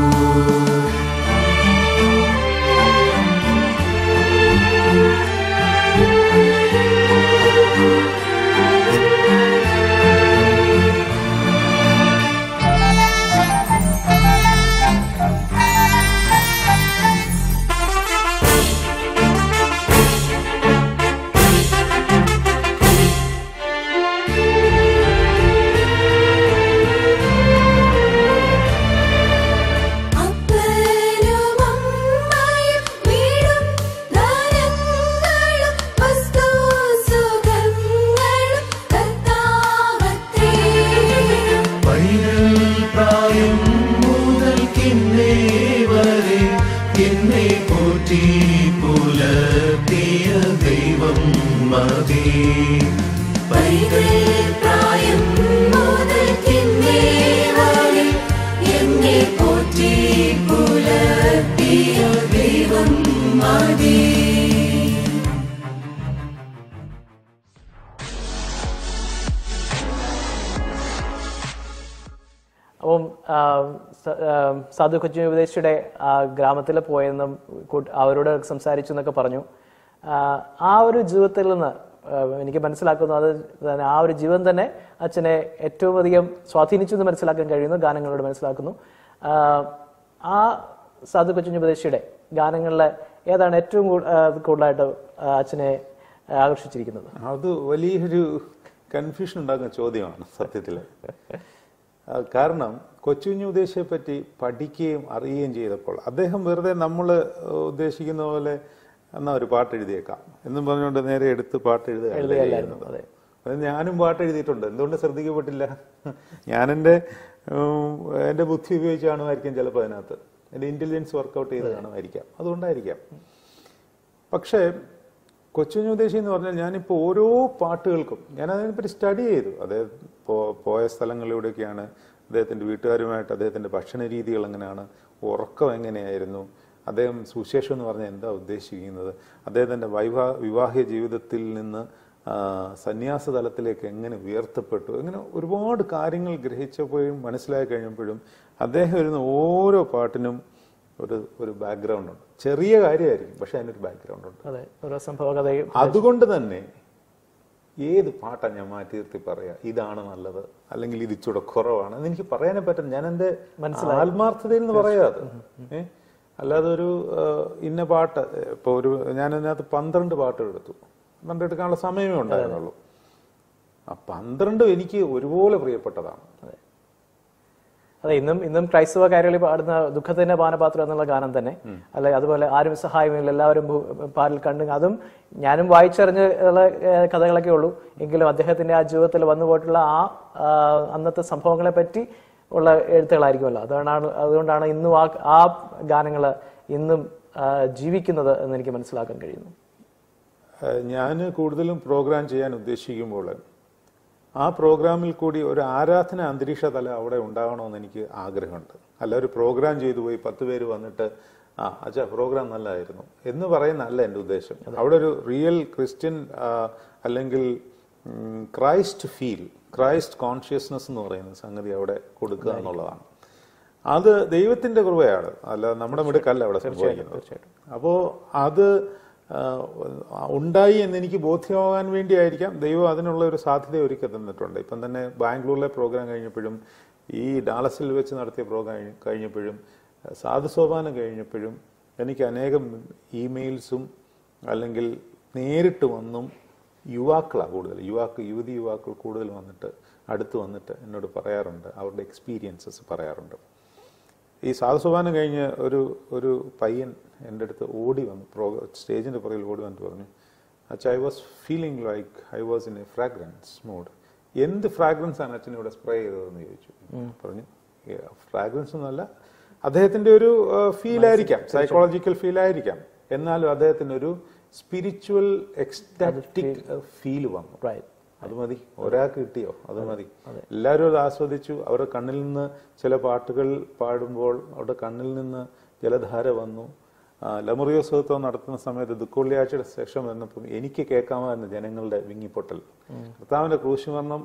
അപ്പനും അമ്മയും വീടും ധനങ്ങളും വസ്തുസുഖങ്ങളും കർത്താവത്രേ. പൈതൽ പ്രായം മുതൽക്കിന്നേ വരെ എന്നെ പോറ്റി പുലർത്തിയ ദൈവം മതി. പൈതൽ പ്രായം മുതൽക്കിന്നേ വരെ എന്നെ പോറ്റി പുലർത്തിയ ദൈവം മതി. അപ്പം സാധു കൊച്ചു ഉപദേശിയുടെ ഗ്രാമത്തിൽ പോയെന്നും അവരോട് സംസാരിച്ചു എന്നൊക്കെ പറഞ്ഞു. ആ ഒരു ജീവിതത്തിൽ നിന്ന് എനിക്ക് മനസ്സിലാക്കുന്നു, അത് ആ ഒരു ജീവൻ തന്നെ അച്ഛനെ ഏറ്റവും അധികം സ്വാധീനിച്ചു എന്ന് മനസ്സിലാക്കാൻ കഴിയുന്നു, ഗാനങ്ങളോട് മനസ്സിലാക്കുന്നു. ആ സാധു കൊച്ചു ഉപദേശിയുടെ ഗാനങ്ങളിൽ ഏതാണ് ഏറ്റവും കൂടുതലായിട്ട് അച്ഛനെ ആകർഷിച്ചിരിക്കുന്നത്? അത് വലിയൊരു കൺഫ്യൂഷൻ ഉണ്ടാക്കുന്ന ചോദ്യമാണ് സത്യത്തിൽ. കാരണം കൊച്ചുകുഞ്ഞു ഉദ്ദേശിയെ പറ്റി പഠിക്കുകയും അറിയുകയും ചെയ്തപ്പോൾ അദ്ദേഹം വെറുതെ നമ്മൾ ഉദ്ദേശിക്കുന്ന പോലെ എന്നാ ഒരു പാട്ട് എഴുതിയേക്കാം എന്നും പറഞ്ഞുകൊണ്ട് നേരെ എടുത്ത് പാട്ട് എഴുതുകയായിരുന്നു. അത് ഞാനും പാട്ട് എഴുതിയിട്ടുണ്ട്, എന്തുകൊണ്ട് ശ്രദ്ധിക്കപ്പെട്ടില്ല? ഞാൻ എൻ്റെ ബുദ്ധി ഉപയോഗിച്ച് കാണുമായിരിക്കും, ചിലപ്പോൾ അതിനകത്ത് എൻ്റെ ഇന്റലിജൻസ് വർക്കൗട്ട് ചെയ്ത് കാണുമായിരിക്കാം, അതുകൊണ്ടായിരിക്കാം. പക്ഷേ കൊച്ചുകുഞ്ഞു ഉദ്ദേശി എന്ന് പറഞ്ഞാൽ ഞാനിപ്പോൾ ഓരോ പാട്ടുകൾക്കും ഞാൻ അതിനെപ്പറ്റി സ്റ്റഡി ചെയ്തു. അദ്ദേഹം പോയ സ്ഥലങ്ങളിലൂടെയൊക്കെയാണ്, അദ്ദേഹത്തിൻ്റെ വീട്ടുകാരുമായിട്ട് അദ്ദേഹത്തിൻ്റെ ഭക്ഷണ രീതികൾ എങ്ങനെയാണ്, ഉറക്കം എങ്ങനെയായിരുന്നു, അദ്ദേഹം സുശേഷം എന്ന് പറഞ്ഞാൽ എന്താ ഉദ്ദേശിക്കുന്നത്, അദ്ദേഹത്തിൻ്റെ വിവാഹിക ജീവിതത്തിൽ നിന്ന് സന്യാസ തലത്തിലേക്ക് എങ്ങനെ ഉയർത്തപ്പെട്ടു, അങ്ങനെ ഒരുപാട് കാര്യങ്ങൾ ഗ്രഹിച്ചപ്പോഴും മനസ്സിലാക്കി കഴിഞ്ഞപ്പോഴും അദ്ദേഹം വരുന്ന ഓരോ പാട്ടിനും ഒരു ബാക്ക്ഗ്രൗണ്ട് ഉണ്ട്. ചെറിയ കാര്യമായിരിക്കും, പക്ഷെ അതിനൊരു ബാക്ക്ഗ്രൗണ്ട് ഉണ്ട്. അതുകൊണ്ട് തന്നെ ഏത് പാട്ടാണ് ഞാൻ മാറ്റി നിർത്തി പറയാ ഇതാണ് നല്ലത് അല്ലെങ്കിൽ ഇത് ഇച്ചിടെ കുറവാണ് എന്ന് എനിക്ക് പറയാനേ പറ്റും. ഞാൻ എൻ്റെ ആത്മാർത്ഥതയിൽ നിന്ന് പറയാതെ അല്ലാതെ ഒരു ഇന്ന പാട്ട് ഇപ്പൊ ഞാൻ അതിനകത്ത് 12 പാട്ട് എടുത്തു. 12 എടുക്കാനുള്ള സമയമേ ഉണ്ടായിരുന്നുള്ളൂ. ആ 12 എനിക്ക് ഒരുപോലെ പ്രിയപ്പെട്ടതാണ്. അതെ, ഇന്നും ക്രൈസ്തവ കൈരളി പാടുന്ന ദുഃഖത്തിന്റെ പാനപാത്രം എന്നുള്ള ഗാനം തന്നെ അല്ലെ, അതുപോലെ ആരും സഹായമില്ല എല്ലാവരും പാലിൽ കണ്ടു, അതും ഞാനും വായിച്ചറിഞ്ഞ കഥകളൊക്കെ ഉള്ളൂ. എങ്കിലും അദ്ദേഹത്തിന്റെ ആ ജീവിതത്തിൽ വന്നു പോയിട്ടുള്ള ആ അന്നത്തെ സംഭവങ്ങളെ പറ്റി ഉള്ള എഴുത്തുകളായിരിക്കുമല്ലോ. അതുകൊണ്ടാണ് ഇന്നും ആ ഗാനങ്ങൾ ഇന്നും ജീവിക്കുന്നത് എന്ന് എനിക്ക് മനസ്സിലാക്കാൻ കഴിയുന്നു. ഞാൻ കൂടുതലും പ്രോഗ്രാം ചെയ്യാൻ ഉദ്ദേശിക്കുമ്പോൾ ആ പ്രോഗ്രാമിൽ കൂടി ഒരു ആരാധന അന്തരീക്ഷ തലം അവിടെ ഉണ്ടാകണമെന്ന് എനിക്ക് ആഗ്രഹമുണ്ട്. അല്ല ഒരു പ്രോഗ്രാം ചെയ്തു പോയി 10 പേര് വന്നിട്ട് അച്ഛാ പ്രോഗ്രാം നല്ലതായിരുന്നു എന്ന് പറയുന്നതല്ല എൻ്റെ ഉദ്ദേശം. അവിടെ ഒരു റിയൽ ക്രിസ്ത്യൻ അല്ലെങ്കിൽ ക്രൈസ്റ്റ് കോൺഷ്യസ്നസ് എന്ന് പറയുന്ന സംഗതി അവിടെ കൊടുക്കുക എന്നുള്ളതാണ്. അത് ദൈവത്തിന്റെ കൃപയാണ്, അല്ല നമ്മുടെ മിടുക്കല്ല അവിടെ സംഭവിക്കുന്നത്. അപ്പോ അത് ഉണ്ടായി എന്നെനിക്ക് ബോധ്യമാകാൻ വേണ്ടിയായിരിക്കാം ദൈവം അതിനുള്ള ഒരു സാധ്യത ഒരുക്കി തന്നിട്ടുണ്ട്. ഇപ്പം തന്നെ ബാംഗ്ലൂരിലെ പ്രോഗ്രാം കഴിഞ്ഞപ്പോഴും ഈ ഡാലസിൽ വെച്ച് നടത്തിയ പ്രോഗ്രാം കഴിഞ്ഞപ്പോഴും സാധുസോപാനം കഴിഞ്ഞപ്പോഴും എനിക്ക് അനേകം ഇമെയിൽസും അല്ലെങ്കിൽ നേരിട്ട് വന്നും യുവാക്കളാണ് കൂടുതൽ, യുവതി യുവാക്കൾ കൂടുതൽ വന്നിട്ട് അടുത്ത് വന്നിട്ട് എന്നോട് പറയാറുണ്ട്, അവരുടെ എക്സ്പീരിയൻസസ് പറയാറുണ്ട്. ഈ സാധുസോപാനം കഴിഞ്ഞ് ഒരു പയ്യൻ എൻ്റെ അടുത്ത് ഓടി വന്നു, സ്റ്റേജിൻ്റെ പുറകിൽ ഓടി വന്നിട്ട് പറഞ്ഞു, അച്ഛാ I was feeling like I was in a fragrance mood. എന്ത് ഫ്രാഗ്രൻസ് ആണ് അച്ഛൻ ഇവിടെ സ്പ്രേ ചെയ്തതെന്ന് ചോദിച്ചു. പറഞ്ഞു ഫ്രാഗ്രൻസ് ഒന്നല്ല, അദ്ദേഹത്തിന്റെ ഒരു ഫീൽ ആയിരിക്കാം, സൈക്കോളജിക്കൽ ഫീൽ ആയിരിക്കാം, എന്നാലും അദ്ദേഹത്തിന് ഒരു സ്പിരിച്വൽ എക്സ്റ്റാറ്റിക് ഫീൽ വന്നു. അത് മതി, ഒരാൾക്ക് കിട്ടിയോ അത് മതി. എല്ലാവരും അത് ആസ്വദിച്ചു. അവരുടെ കണ്ണിൽ നിന്ന് ചില പാട്ടുകൾ പാടുമ്പോൾ അവരുടെ കണ്ണിൽ നിന്ന് ജലധാര വന്നു. ലമുറിയോത്സവം നടത്തുന്ന സമയത്ത് ദുഃഖവെള്ളിയാഴ്ചയുടെ ശേഷം വന്നപ്പോൾ എനിക്ക് കേൾക്കാമായിരുന്ന ജനങ്ങളുടെ വിങ്ങിപ്പൊട്ടൽ, കർത്താവിന്റെ ക്രൂശുമരണം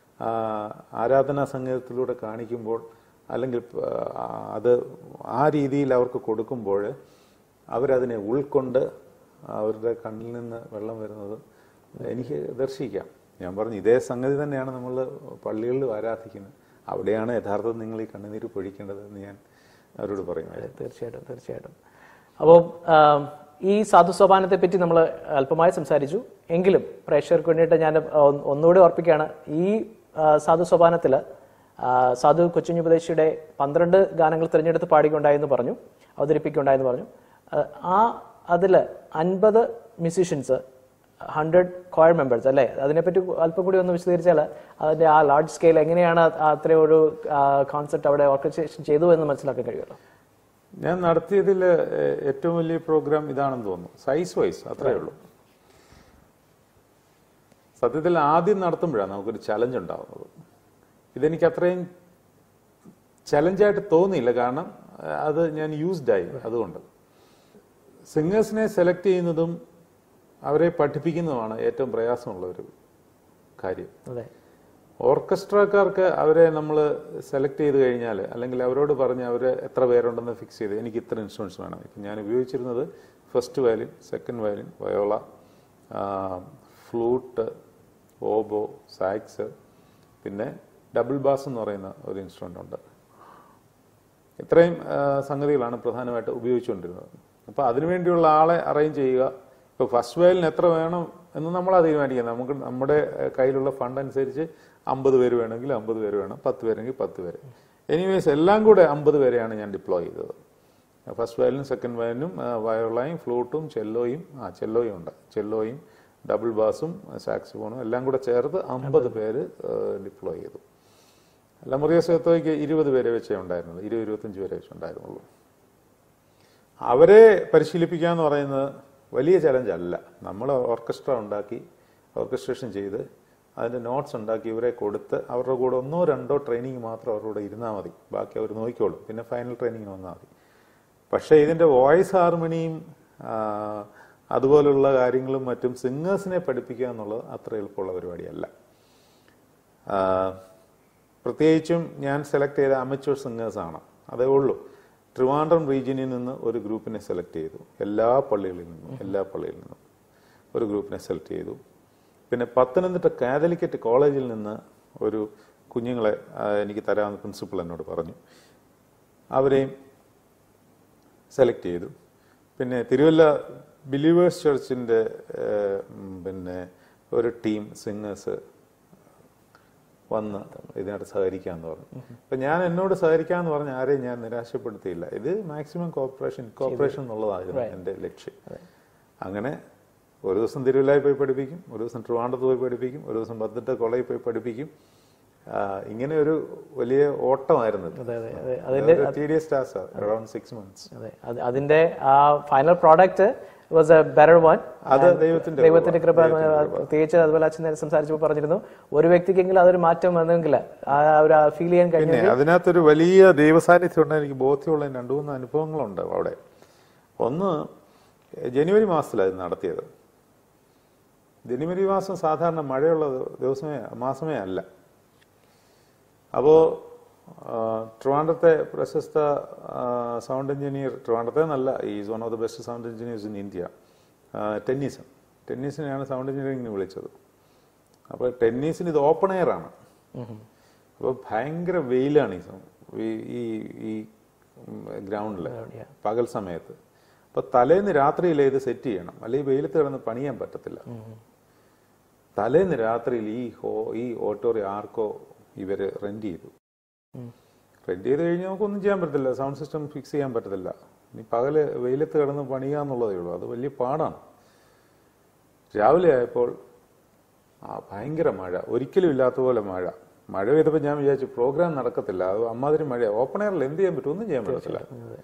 ആരാധനാ സംഗീതത്തിലൂടെ കാണിക്കുമ്പോൾ അല്ലെങ്കിൽ അത് ആ രീതിയിൽ അവർക്ക് കൊടുക്കുമ്പോൾ അവരതിനെ ഉൾക്കൊണ്ട് അവരുടെ കണ്ണിൽ നിന്ന് വെള്ളം വരുന്നത് എനിക്ക് ദർശിക്കാം. ഞാൻ പറഞ്ഞു ഇതേ സംഗതി തന്നെയാണ് നമ്മൾ പള്ളികളിൽ ആരാധിക്കുന്നത്, അവിടെയാണ് യഥാർത്ഥത്തിൽ നിങ്ങൾ ഈ കണ്ണുനീര് പൊഴിക്കേണ്ടത് എന്ന് ഞാൻ അവരോട് പറയും. തീർച്ചയായിട്ടും. അപ്പോൾ ഈ സാധുസോപാനത്തെ പറ്റി നമ്മൾ അല്പമായി സംസാരിച്ചു. എങ്കിലും പ്രേക്ഷകർക്ക് വേണ്ടിയിട്ട് ഞാൻ ഒന്നുകൂടി ഓർപ്പിക്കുകയാണ്, ഈ സാധുസോപാനത്തിൽ സാധു കൊച്ചുഞ്ഞുപദേശിയുടെ 12 ഗാനങ്ങൾ തിരഞ്ഞെടുത്ത് പാടിക്കൊണ്ടായെന്ന് പറഞ്ഞു, അവതരിപ്പിക്കുണ്ടായെന്ന് പറഞ്ഞു. അതിൽ 50 മ്യൂസീഷ്യൻസ്, 100 choir members അല്ലേ? അതിനെപ്പറ്റി അല്പം കൂടി ഒന്ന് വിശദീകരിച്ചാൽ അതിന്റെ ആ ലാർജ് സ്കെയിൽ എങ്ങനെയാണ് അത്രയും ഒരു കോൺസെപ്റ്റ് അവിടെ ഓർക്കസ്ട്രേഷൻ ചെയ്തു എന്ന് മനസ്സിലാക്കാൻ കഴിയുമല്ലോ. ഞാൻ നടത്തിയതിൽ ഏറ്റവും വലിയ പ്രോഗ്രാം ഇതാണെന്ന് തോന്നുന്നു, സൈസ് വൈസ് അത്രയേ ഉള്ളൂ. സത്യത്തിൽ ആദ്യം നടത്തുമ്പോഴാണ് നമുക്കൊരു ചലഞ്ച് ഉണ്ടാവുന്നത്. ഇതെനിക്ക് അത്രയും ചലഞ്ചായിട്ട് തോന്നിയില്ല, കാരണം അത് ഞാൻ യൂസ്ഡായി. അതുകൊണ്ട് സിംഗേഴ്സിനെ സെലക്ട് ചെയ്യുന്നതും അവരെ പഠിപ്പിക്കുന്നതുമാണ് ഏറ്റവും പ്രയാസമുള്ള ഒരു കാര്യം. ഓർക്കസ്ട്രക്കാർക്ക് അവരെ നമ്മൾ സെലക്ട് ചെയ്ത് കഴിഞ്ഞാൽ, അല്ലെങ്കിൽ അവരോട് പറഞ്ഞ് അവർ എത്ര പേരുണ്ടെന്ന് ഫിക്സ് ചെയ്ത് എനിക്ക് ഇത്ര ഇൻസ്ട്രുമെന്റ്സ് വേണം. ഇപ്പം ഞാൻ ഉപയോഗിച്ചിരുന്നത് first violin, second violin, viola, flute, oboe, sax, പിന്നെ ഡബിൾ ബാസ് എന്ന് പറയുന്ന ഒരു ഇൻസ്ട്രുമെന്റ് ഉണ്ട്. ഇത്രയും സംഗതികളാണ് പ്രധാനമായിട്ട് ഉപയോഗിച്ചുകൊണ്ടിരുന്നത്. അപ്പോൾ അതിനുവേണ്ടിയുള്ള ആളെ അറേഞ്ച് ചെയ്യുക. ഇപ്പോൾ ഫസ്റ്റ് വയലിന് എത്ര വേണം എന്ന് നമ്മളാ തീരുമാനിക്കുക. നമുക്ക് നമ്മുടെ കയ്യിലുള്ള ഫണ്ട് അനുസരിച്ച് 50 പേര് വേണമെങ്കിൽ 50 പേര് വേണം, 10 പേരെങ്കിൽ 10 പേര്. എനിവേസ് എല്ലാം കൂടെ 50 പേരെയാണ് ഞാൻ ഡിപ്ലോയ് ചെയ്തത്. ഫസ്റ്റ് വയലിനും സെക്കൻഡ് വയലിനും വയോളയും ഫ്ലൂട്ടും ചെല്ലോയും ഉണ്ട്, ചെല്ലോയും ഡബിൾ ബാസും സാക്സിഫോണും എല്ലാം കൂടെ ചേർത്ത് 50 പേര് ഡിപ്ലോയ് ചെയ്തു. ലമുറിയോത്സവത്തേക്ക് 20 പേരെ വെച്ചേ ഉണ്ടായിരുന്നത്, 20-25 പേരെ വെച്ച് ഉണ്ടായിരുന്നുള്ളൂ. അവരെ പരിശീലിപ്പിക്കുക എന്ന് പറയുന്നത് വലിയ ചലഞ്ചല്ല. നമ്മൾ ഓർക്കസ്ട്ര ഉണ്ടാക്കി, ഓർക്കസ്ട്രേഷൻ ചെയ്ത് അതിൻ്റെ നോട്ട്സ് ഉണ്ടാക്കി ഇവരെ കൊടുത്ത് അവരുടെ കൂടെ 1-2 ട്രെയിനിങ് മാത്രം അവരുടെ കൂടെ ഇരുന്നാൽ മതി, ബാക്കി അവർ നോക്കിക്കോളും. പിന്നെ ഫൈനൽ ട്രെയിനിങ് വന്നാൽ മതി. പക്ഷേ ഇതിൻ്റെ വോയിസ് ഹാർമണിയും അതുപോലുള്ള കാര്യങ്ങളും മറ്റും സിംഗേഴ്സിനെ പഠിപ്പിക്കുക എന്നുള്ളത് അത്ര എളുപ്പമുള്ള പരിപാടിയല്ല. പ്രത്യേകിച്ചും ഞാൻ സെലക്ട് ചെയ്ത അമച്വർ സിംഗേഴ്സാണ്, അതേ ഉള്ളൂ. ട്രിവാൻഡ്രം റീജിയനിൽ നിന്ന് ഒരു ഗ്രൂപ്പിനെ സെലക്ട് ചെയ്തു, എല്ലാ പള്ളികളിൽ നിന്നും ഒരു ഗ്രൂപ്പിനെ സെലക്ട് ചെയ്തു. പിന്നെ പത്തനംതിട്ട കാതലിക്കറ്റ് കോളേജിൽ നിന്ന് ഒരു കുഞ്ഞുങ്ങളെ എനിക്ക് തരാമെന്ന് പ്രിൻസിപ്പൾ എന്നോട് പറഞ്ഞു, അവരെയും സെലക്ട് ചെയ്തു. പിന്നെ തിരുവല്ല ബിലീവേഴ്സ് ചർച്ചിൻ്റെ പിന്നെ ഒരു ടീം സിംഗേഴ്സ് വന്ന് ഇതിനകത്ത് സഹകരിക്കാമെന്ന് പറഞ്ഞു. അപ്പം ഞാൻ എന്നോട് സഹകരിക്കാമെന്ന് പറഞ്ഞ ആരെയും ഞാൻ നിരാശപ്പെടുത്തിയില്ല. ഇത് മാക്സിമം കോപ്പറേഷൻ എന്നുള്ളതായിരുന്നു എൻ്റെ ലക്ഷ്യം. അങ്ങനെ ഒരു ദിവസം തിരുവല്ലയിൽ പോയി പഠിപ്പിക്കും, ഒരു ദിവസം ട്രിവാൻഡ്രത്ത് പോയി പഠിപ്പിക്കും, ഒരു ദിവസം പത്തനംതിട്ട കോളേജിൽ പോയി പഠിപ്പിക്കും. ഇങ്ങനെ ഒരു വലിയ ഓട്ടമായിരുന്നു. tedious task, around 6 months. അതിന്റെ final product was a better one. അത് ദൈവത്തിന്റെ കൃപ. പ്രത്യേകിച്ച് അതുപോലെ അച്ഛൻ നേരെ സംസാരിച്ചപ്പോൾ പറഞ്ഞിരുന്നു, ഒരു വ്യക്തിക്കെങ്കിലും അതൊരു മാറ്റം വന്നെങ്കിൽ ഫീൽ ചെയ്യാൻ കഴിഞ്ഞു. അതിനകത്തൊരു വലിയ ദൈവസാന്നിധ്യം ഉണ്ട്. എനിക്ക് ബോധ്യമുള്ള 2-3 അനുഭവങ്ങളുണ്ട് അവിടെ. ഒന്ന് ജനുവരി മാസത്തിലാണ് ഇത് നടത്തിയത്. ജനുവരി മാസം സാധാരണ മഴയുള്ള മാസമേ അല്ല. അപ്പോൾ ട്രിവാൻഡ്രത്തെ പ്രശസ്ത സൗണ്ട് എഞ്ചിനീയർ, ട്രിവാൻഡ്രത്തെ നല്ല, is one of the best sound engineers in India, ടെന്നീസിനെയാണ് സൗണ്ട് എഞ്ചിനീയറിംഗിന് വിളിച്ചത്. അപ്പോൾ ടെന്നീസിന് ഇത് ഓപ്പൺ എയർ ആണ്. അപ്പോൾ ഭയങ്കര വെയിലാണ് ഈ ഗ്രൗണ്ടിൽ പകൽ സമയത്ത്. അപ്പോൾ തലേന്ന് രാത്രിയിലേ ഇത് സെറ്റ് ചെയ്യണം, അല്ലെങ്കിൽ വെയിലത്ത് കിടന്ന് പണിയാൻ പറ്റത്തില്ല. തലേന്ന് രാത്രിയിൽ ഈ ഓഡിറ്റോറിയം ആർക്കോ ഇവര് റെന്റ് ചെയ്തു കഴിഞ്ഞാൽ നമുക്കൊന്നും ചെയ്യാൻ പറ്റത്തില്ല, സൗണ്ട് സിസ്റ്റം ഫിക്സ് ചെയ്യാൻ പറ്റത്തില്ല. ഇനി പകല് വെയിലത്ത് കിടന്ന് പണിയുക എന്നുള്ളതേ ഉള്ളൂ. അത് വലിയ പാടാണ്. രാവിലെ ആയപ്പോൾ ഭയങ്കര മഴ, ഒരിക്കലും ഇല്ലാത്ത പോലെ മഴ പെയ്തപ്പോൾ ഞാൻ വിചാരിച്ചു പ്രോഗ്രാം നടക്കത്തില്ല, അത് അമ്മാതിരി മഴ, ഓപ്പൺ എയറിൽ എന്ത് ചെയ്യാൻ പറ്റും, ഒന്നും ചെയ്യാൻ പറ്റത്തില്ല.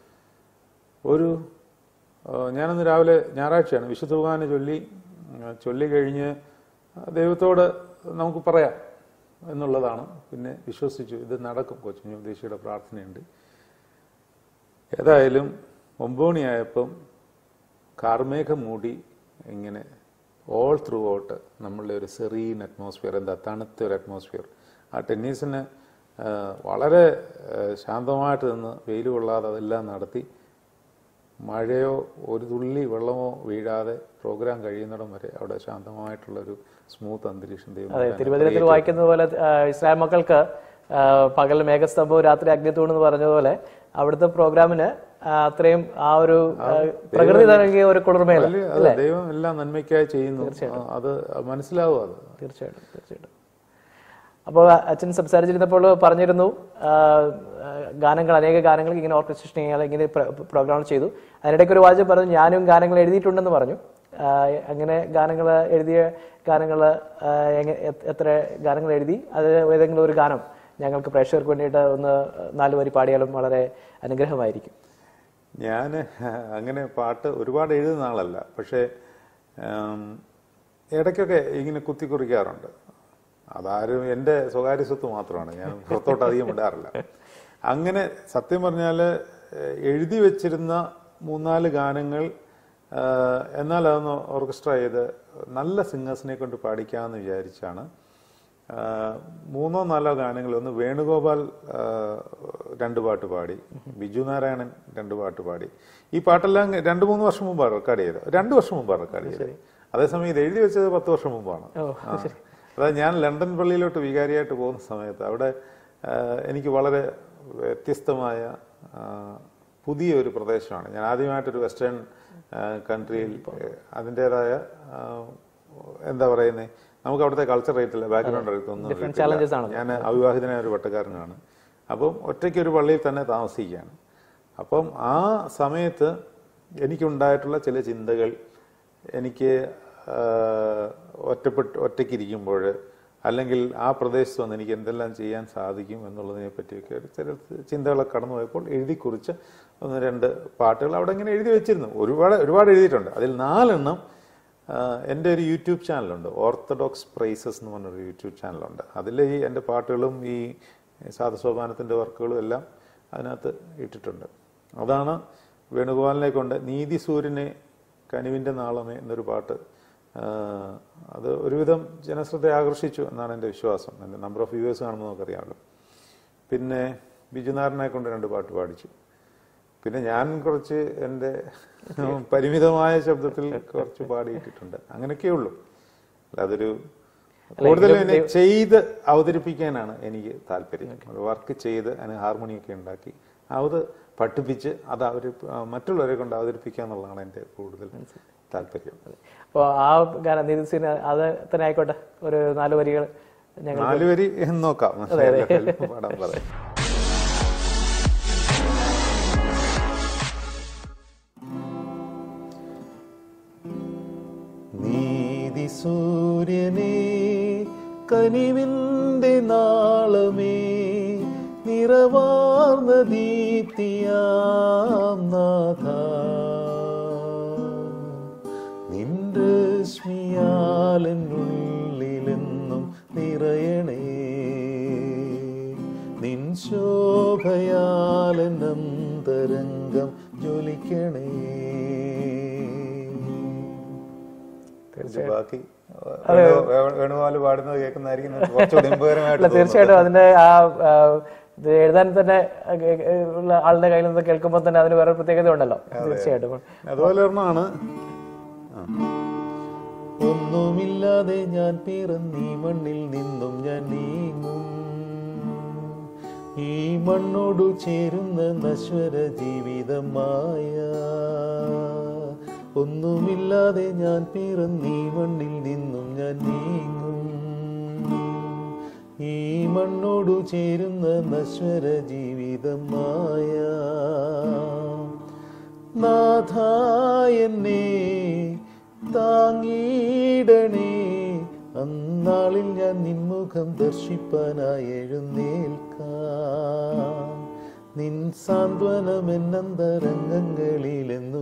ഞാനന്ന് രാവിലെ, ഞായറാഴ്ചയാണ്, വിശുദ്ധ കുർബാന ചൊല്ലി കഴിഞ്ഞ് ദൈവത്തോട് നമുക്ക് പറയാം എന്നുള്ളതാണ്. പിന്നെ വിശ്വസിച്ചു ഇത് നടക്കും, കൊച്ചുഞ്ഞു ദേശിയുടെ പ്രാർത്ഥനയുണ്ട്. ഏതായാലും 9 മണിയായപ്പം കാർമേഘം മൂടി ഇങ്ങനെ ഓൾ ത്രൂ ഔട്ട് നമ്മളുടെ ഒരു സെറീൻ അറ്റ്മോസ്ഫിയർ, തണുത്ത ഒരു അറ്റ്മോസ്ഫിയർ. ആ ടെന്നീസിന് വളരെ ശാന്തമായിട്ട് നിന്ന് വെയിൽ കൊള്ളാതെ അതെല്ലാം നടത്തി, മഴയോ ഒരു തുള്ളി വെള്ളമോ വീഴാതെ പ്രോഗ്രാം കഴിയുന്നിടം വരെ അവിടെ ശാന്തമായിട്ടുള്ളൊരു സ്മൂത്ത് അന്തരീക്ഷം. തിരുവചനത്തിൽ വായിക്കുന്നത് പോലെ ഇസ്രായേൽ മക്കൾക്ക് പകൽ മേഘസ്തംഭവും രാത്രി അഗ്നിത്തൂൺ എന്ന് പറഞ്ഞതുപോലെ അവിടുത്തെ പ്രോഗ്രാമിന് അത്രയും ആ ഒരു പ്രകൃതി നൽകിയ ഒരു കുളിർമയല്ല. ദൈവം എല്ലാം നന്മയ്ക്കായി ചെയ്യുന്നു, അത് മനസ്സിലാവും. അത് തീർച്ചയായിട്ടും. അപ്പോൾ അച്ഛൻ സംസാരിച്ചിരുന്നപ്പോൾ പറഞ്ഞിരുന്നു അനേക ഗാനങ്ങൾ ഇങ്ങനെ ഓർക്കസ്ട്രേഷൻ ചെയ്യാതെ ഇങ്ങനെ പ്രോഗ്രാം ചെയ്തു. അതിനിടയ്ക്ക് ഒരു വാചകം പറഞ്ഞു, ഞാനും ഗാനങ്ങൾ എഴുതിയിട്ടുണ്ടെന്ന് പറഞ്ഞു. അങ്ങനെ എഴുതിയ ഗാനങ്ങൾ എത്ര ഗാനങ്ങൾ എഴുതി? അത് ഏതെങ്കിലും ഒരു ഗാനം ഞങ്ങൾക്ക് പ്രേക്ഷകർക്ക് വേണ്ടിയിട്ട് 4 വരി പാടിയാലും വളരെ അനുഗ്രഹമായിരിക്കും. ഞാൻ അങ്ങനെ പാട്ട് ഒരുപാട് എഴുതുന്ന ആളല്ല, പക്ഷേ ഇടയ്ക്കൊക്കെ ഇങ്ങനെ കുറിക്കാറുണ്ട്. അതാരും എൻ്റെ സ്വകാര്യ സ്വത്ത് മാത്രമാണ്, ഞാൻ പുറത്തോട്ട് അധികം ഇടാറില്ല. അങ്ങനെ സത്യം പറഞ്ഞാൽ എഴുതി വെച്ചിരുന്ന 3-4 ഗാനങ്ങൾ, എന്നാൽ അതൊന്ന് ഓർക്കസ്ട്ര ചെയ്ത് നല്ല സിംഗേഴ്സിനെ കൊണ്ട് പാടിക്കാമെന്ന് വിചാരിച്ചാണ് 3-4 ഗാനങ്ങൾ. ഒന്ന് വേണുഗോപാൽ 2 പാട്ട് പാടി, ബിജു നാരായണൻ 2 പാട്ട് പാടി. ഈ പാട്ടെല്ലാം 2-3 വർഷം മുമ്പാണ് റെക്കോർഡ് ചെയ്തത്, 2 വർഷം മുമ്പാണ് റെക്കോർഡ് ചെയ്തത്. അതേസമയം ഇത് എഴുതി വെച്ചത് 10 വർഷം മുമ്പാണ്. അതായത് ഞാൻ ലണ്ടൻ പള്ളിയിലോട്ട് വികാരിയായിട്ട് പോകുന്ന സമയത്ത് അവിടെ എനിക്ക് വളരെ വ്യത്യസ്തമായ പുതിയൊരു പ്രദേശമാണ്. ഞാൻ ആദ്യമായിട്ടൊരു വെസ്റ്റേൺ കൺട്രിയിൽ അതിൻ്റെതായ എന്താ പറയുന്നത്, നമുക്ക് അവിടുത്തെ കൾച്ചർ അറിയത്തില്ല, ബാക്ക്ഗ്രൗണ്ട് അറിയത്തൊന്നും. ഞാൻ അവിവാഹിതനായ ഒരു പട്ടക്കാരനാണ്. അപ്പം ഒറ്റയ്ക്കൊരു പള്ളിയിൽ തന്നെ താമസിക്കുകയാണ്. അപ്പം ആ സമയത്ത് എനിക്കുണ്ടായിട്ടുള്ള ചില ചിന്തകൾ, എനിക്ക് ഒറ്റയ്ക്കിരിക്കുമ്പോൾ അല്ലെങ്കിൽ ആ പ്രദേശത്ത് വന്ന് എനിക്ക് എന്തെല്ലാം ചെയ്യാൻ സാധിക്കും എന്നുള്ളതിനെ പറ്റിയൊക്കെ ചില ചിന്തകളൊക്കെ കടന്നു പോയപ്പോൾ എഴുതി കുറിച്ച് 1-2 പാട്ടുകൾ അവിടെ ഇങ്ങനെ എഴുതി വെച്ചിരുന്നു. ഒരുപാട് എഴുതിയിട്ടുണ്ട്. അതിൽ 4 എണ്ണം എൻ്റെ ഒരു യൂട്യൂബ് ചാനലുണ്ട്, ഓർത്തഡോക്സ് പ്രൈസസ് എന്ന് പറഞ്ഞൊരു യൂട്യൂബ് ചാനലുണ്ട്. അതിൽ ഈ എൻ്റെ പാട്ടുകളും ഈ സാധുസോപാനത്തിൻ്റെ വർക്കുകളും എല്ലാം അതിനകത്ത് ഇട്ടിട്ടുണ്ട്. അതാണ് വേണുഗോപാലിനെ കൊണ്ട് നീതി സൂര്യനെ കനിവിൻ്റെ നാളമേ എന്നൊരു പാട്ട്, അത് ഒരുവിധം ജനശ്രദ്ധ ആകർഷിച്ചു എന്നാണ് എൻ്റെ വിശ്വാസം. എൻ്റെ നമ്പർ ഓഫ് വ്യൂവേഴ്സ് കാണുമ്പോൾ നമുക്കറിയാമല്ലോ. പിന്നെ ബിജുനാരനെ കൊണ്ട് 2 പാട്ട് പാടിച്ചു. പിന്നെ ഞാൻ കുറച്ച് എൻ്റെ പരിമിതമായ ശബ്ദത്തിൽ കുറച്ച് പാടിയിട്ടിട്ടുണ്ട്. അങ്ങനെയൊക്കെ ഉള്ളൂ. അതൊരു കൂടുതലും എന്നെ ചെയ്ത് അവതരിപ്പിക്കാനാണ് എനിക്ക് താല്പര്യം. വർക്ക് ചെയ്ത് അതിന് ഹാർമോണിയൊക്കെ ഉണ്ടാക്കി അത് പഠിപ്പിച്ച് അത് മറ്റുള്ളവരെ കൊണ്ട് അവതരിപ്പിക്കുക എന്നുള്ളതാണ് എൻ്റെ കൂടുതൽ താല്പര്യം. അപ്പോൾ ആ ഗാനം അത് തന്നെ ആയിക്കോട്ടെ, ഒരു 4 വരികൾ 4 വരി നോക്കാം. പാടാൻ പറയാം. നീതി സൂര്യനേ കനിവിൻ്റെ നാളമേ നിറവാർന്ന ദീപ്തിയാം നാഥ, നിന്റെ രശ്മിയാലെന്നുള്ളിലെന്നും നിറയണേ, നിൻ ശോഭയാലെന്നന്തരംഗം ജ്വലിക്കണേ. ഇത് ബാക്കി വേണുപാല് പാടുന്നത് കേൾക്കുന്നതായിരിക്കും കുറച്ചുകൂടി ഇമ്പകരമായിട്ട് അല്ല, തീർച്ചയായിട്ടും അതിന്റെ ഇത് എഴുതാൻ തന്നെ ഉള്ള ആളുടെ കയ്യിൽ നിന്ന് കേൾക്കുമ്പോൾ തന്നെ അതിന് വേറെ പ്രത്യേകത ഉണ്ടല്ലോ. തീർച്ചയായിട്ടും അതുപോലെ ഒരെണ്ണമാണ് ഒന്നുമില്ലാതെ ഞാൻ പിറന്നീ മണ്ണിൽ നിന്നും ഞാൻ നീങ്ങും, ഈ മണ്ണോടു ചേരുന്ന നശ്വര ജീവിതമായ. ഒന്നുമില്ലാതെ ഞാൻ പിറന്നീ മണ്ണിൽ നിന്നും ഞാൻ നീങ്ങും, ഈ മണ്ണോടു ചേരുന്ന നശ്വര ജീവിതമായ. നാഥ എന്നെ താങ്ങിയിടണേ, അന്നാളിൽ ഞാൻ നിൻമുഖം ദർശിപ്പാനായി എഴുന്നേൽക്കാം. നിൻ സാന്ത്വനം എന്നന്തരംഗങ്ങളിലെന്നു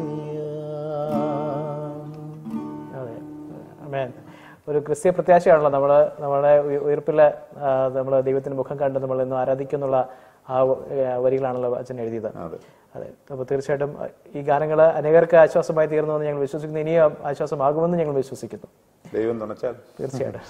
മലിയാം. അതെ, ഒരു ക്രിസ്തീയ പ്രത്യാശയാണല്ലോ നമ്മുടെ ഉയർപ്പിലെ നമ്മൾ ദൈവത്തിന്റെ മുഖം കണ്ട് നമ്മൾ ഇന്ന് ആരാധിക്കുന്നുള്ള ആ വരികളാണല്ലോ അച്ഛൻ എഴുതിയത്. അതെ, അപ്പോൾ തീർച്ചയായിട്ടും ഈ ഗാനങ്ങൾ അനേകർക്ക് ആശ്വാസമായി തീർന്നുവെന്ന് ഞങ്ങൾ വിശ്വസിക്കുന്നു. ഇനിയും ആശ്വാസമാകുമെന്ന് ഞങ്ങൾ വിശ്വസിക്കുന്നു. ദൈവം തുണച്ചാൽ തീർച്ചയായിട്ടും.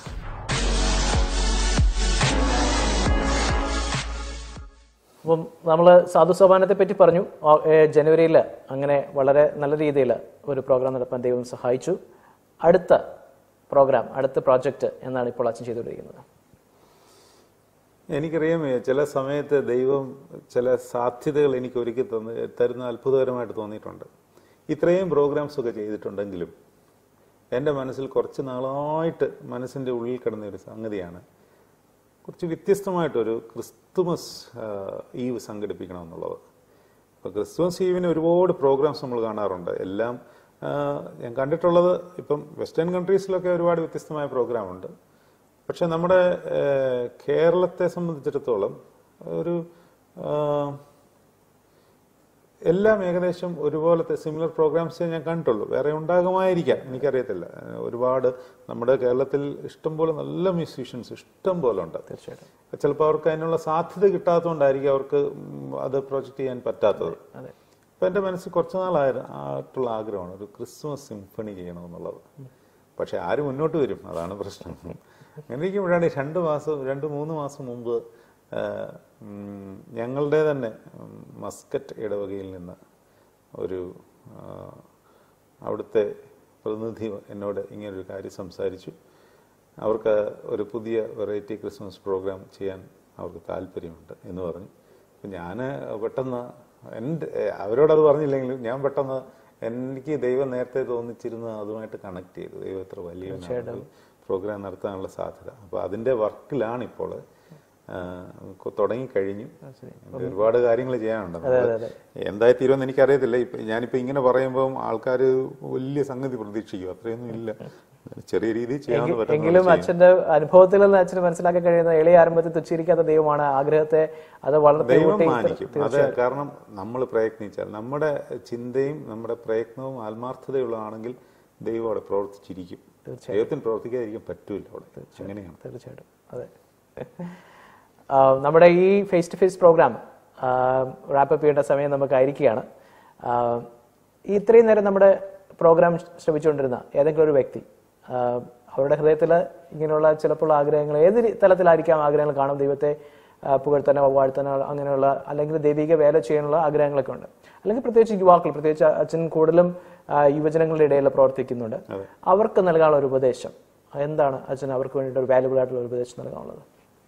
അപ്പം നമ്മൾ സാധുസോപാനത്തെ പറ്റി പറഞ്ഞു. ജനുവരിയിൽ അങ്ങനെ വളരെ നല്ല രീതിയിൽ ഒരു പ്രോഗ്രാം നടത്താൻ ദൈവം സഹായിച്ചു. അടുത്ത പ്രോഗ്രാം, അടുത്ത പ്രോജക്റ്റ് എന്നാണ് ഇപ്പോൾ അച്ഛൻ ചെയ്തുകൊണ്ടിരിക്കുന്നത്? എനിക്കറിയാം, ചില സമയത്ത് ദൈവം ചില സാധ്യതകൾ എനിക്ക് ഒരുക്കി തരുന്ന അത്ഭുതകരമായിട്ട് തോന്നിയിട്ടുണ്ട്. ഇത്രയും പ്രോഗ്രാംസ് ഒക്കെ ചെയ്തിട്ടുണ്ടെങ്കിലും എൻ്റെ മനസ്സിൽ കുറച്ച് നാളായിട്ട് മനസ്സിൻ്റെ ഉള്ളിൽ കിടന്ന ഒരു സംഗതിയാണ് കുറച്ച് വ്യത്യസ്തമായിട്ടൊരു ക്രിസ്തുമസ് ഈവ് സംഘടിപ്പിക്കണമെന്നുള്ളത്. ഇപ്പോൾ ക്രിസ്തുമസ് ഈവിന് ഒരുപാട് പ്രോഗ്രാംസ് നമ്മൾ കാണാറുണ്ട്. എല്ലാം ഞാൻ കണ്ടിട്ടുള്ളത് ഇപ്പം വെസ്റ്റേൺ കൺട്രീസിലൊക്കെ ഒരുപാട് വ്യത്യസ്തമായ പ്രോഗ്രാമുണ്ട്. പക്ഷെ നമ്മുടെ കേരളത്തെ സംബന്ധിച്ചിടത്തോളം ഒരു എല്ലാം ഏകദേശം ഒരുപോലത്തെ സിമിലർ പ്രോഗ്രാംസേ ഞാൻ കണ്ടിട്ടുള്ളൂ. വേറെ ഉണ്ടാകുമായിരിക്കാം, എനിക്കറിയത്തില്ല. ഒരുപാട് നമ്മുടെ കേരളത്തിൽ ഇഷ്ടംപോലെ നല്ല മ്യൂസീഷ്യൻസ് ഇഷ്ടം പോലെ ഉണ്ട്. തീർച്ചയായിട്ടും ചിലപ്പോൾ അവർക്ക് അതിനുള്ള സാധ്യത കിട്ടാത്തതുകൊണ്ടായിരിക്കും അവർക്ക് അത് പ്രൊജക്റ്റ് ചെയ്യാൻ പറ്റാത്തത്. അപ്പം എൻ്റെ മനസ്സിൽ കുറച്ച് നാളായിട്ടുള്ള ആഗ്രഹമാണ് ഒരു ക്രിസ്മസ് സിംഫണി ചെയ്യണമെന്നുള്ളത്. പക്ഷെ ആര് മുന്നോട്ട് വരും, അതാണ് പ്രശ്നം. അങ്ങനെ ഇരിക്കുമ്പോഴാണ് 2-3 മാസം മുമ്പ് ഞങ്ങളുടെ തന്നെ മസ്കറ്റ് ഇടവകയിൽ നിന്ന് ഒരു അവിടുത്തെ പ്രതിനിധി എന്നോട് ഇങ്ങനൊരു കാര്യം സംസാരിച്ചു. അവർക്ക് ഒരു പുതിയ വെറൈറ്റി ക്രിസ്മസ് പ്രോഗ്രാം ചെയ്യാൻ അവർക്ക് താല്പര്യമുണ്ട് എന്ന് പറഞ്ഞു. അപ്പം ഞാൻ പെട്ടെന്ന് അവരോടത് പറഞ്ഞില്ലെങ്കിലും ഞാൻ പെട്ടെന്ന് എനിക്ക് ദൈവം നേരത്തെ തോന്നിച്ചിരുന്നത് അതുമായിട്ട് കണക്ട് ചെയ്തു. ദൈവം എത്ര വലിയ പ്രോഗ്രാം നടത്താനുള്ള സാധ്യത. അപ്പോൾ അതിൻ്റെ വർക്കിലാണ് ഇപ്പോൾ തുടങ്ങിക്കഴിഞ്ഞു. ഒരുപാട് കാര്യങ്ങൾ ചെയ്യാനുണ്ട്. എന്തായി തീരുമെന്ന് എനിക്കറിയത്തില്ല. ഞാനിപ്പോ ഇങ്ങനെ പറയുമ്പോൾ ആൾക്കാർ വലിയ സംഗതി പ്രതീക്ഷിക്കും. അത്രയൊന്നും ഇല്ല, ചെറിയ രീതിയിൽ ചെയ്യാൻ പറ്റും. എങ്കിലും അച്ഛന്റെ അനുഭവത്തിൽ നിന്ന് അച്ഛന് മനസ്സിലാക്കാൻ കഴിയുന്ന എളിയ ആരംഭത്തിൽ തുച്ഛീകരിക്കാത്ത ദൈവമാണ് ആഗ്രഹത്തെ അത് വളരെ ദൈവം മാനിക്കും. അത് കാരണം നമ്മൾ പ്രയത്നിച്ചാൽ നമ്മുടെ ചിന്തയും നമ്മുടെ പ്രയത്നവും ആത്മാർത്ഥതയുള്ളതാണെങ്കിൽ ദൈവം അവിടെ പ്രവർത്തിച്ചിരിക്കും. ദൈവത്തിന് പ്രവർത്തിക്കാതിരിക്കാൻ പറ്റൂല അവിടെ. അങ്ങനെയാണ്. തീർച്ചയായിട്ടും. അതെ, നമ്മുടെ ഈ face to face programme wrap up ചെയ്യേണ്ട സമയം നമുക്കായിരിക്കുകയാണ്. ഇത്രയും നേരം നമ്മുടെ പ്രോഗ്രാം ശ്രമിച്ചുകൊണ്ടിരുന്ന ഏതെങ്കിലും ഒരു വ്യക്തി അവരുടെ ഹൃദയത്തിൽ ഇങ്ങനെയുള്ള ചിലപ്പോൾ ആഗ്രഹങ്ങൾ, ഏത് തലത്തിലായിരിക്കാം ആഗ്രഹങ്ങൾ കാണും, ദൈവത്തെ പുകഴ്ത്താനോ വാഴ്ത്താനോ അങ്ങനെയുള്ള, അല്ലെങ്കിൽ ദൈവിക വേല ചെയ്യാനുള്ള ആഗ്രഹങ്ങളൊക്കെ ഉണ്ട്. അല്ലെങ്കിൽ പ്രത്യേകിച്ച് യുവാക്കൾ, പ്രത്യേകിച്ച് അച്ഛൻ കൂടുതലും യുവജനങ്ങളുടെ ഇടയിൽ പ്രവർത്തിക്കുന്നുണ്ട്. അവർക്ക് നൽകാനുള്ള ഒരു ഉപദേശം എന്താണ് അച്ഛൻ അവർക്ക് വേണ്ടിയിട്ട് ഒരു വാല്യുബിൾ ആയിട്ടുള്ള ഒരു ഉപദേശം നൽകാനുള്ളത്?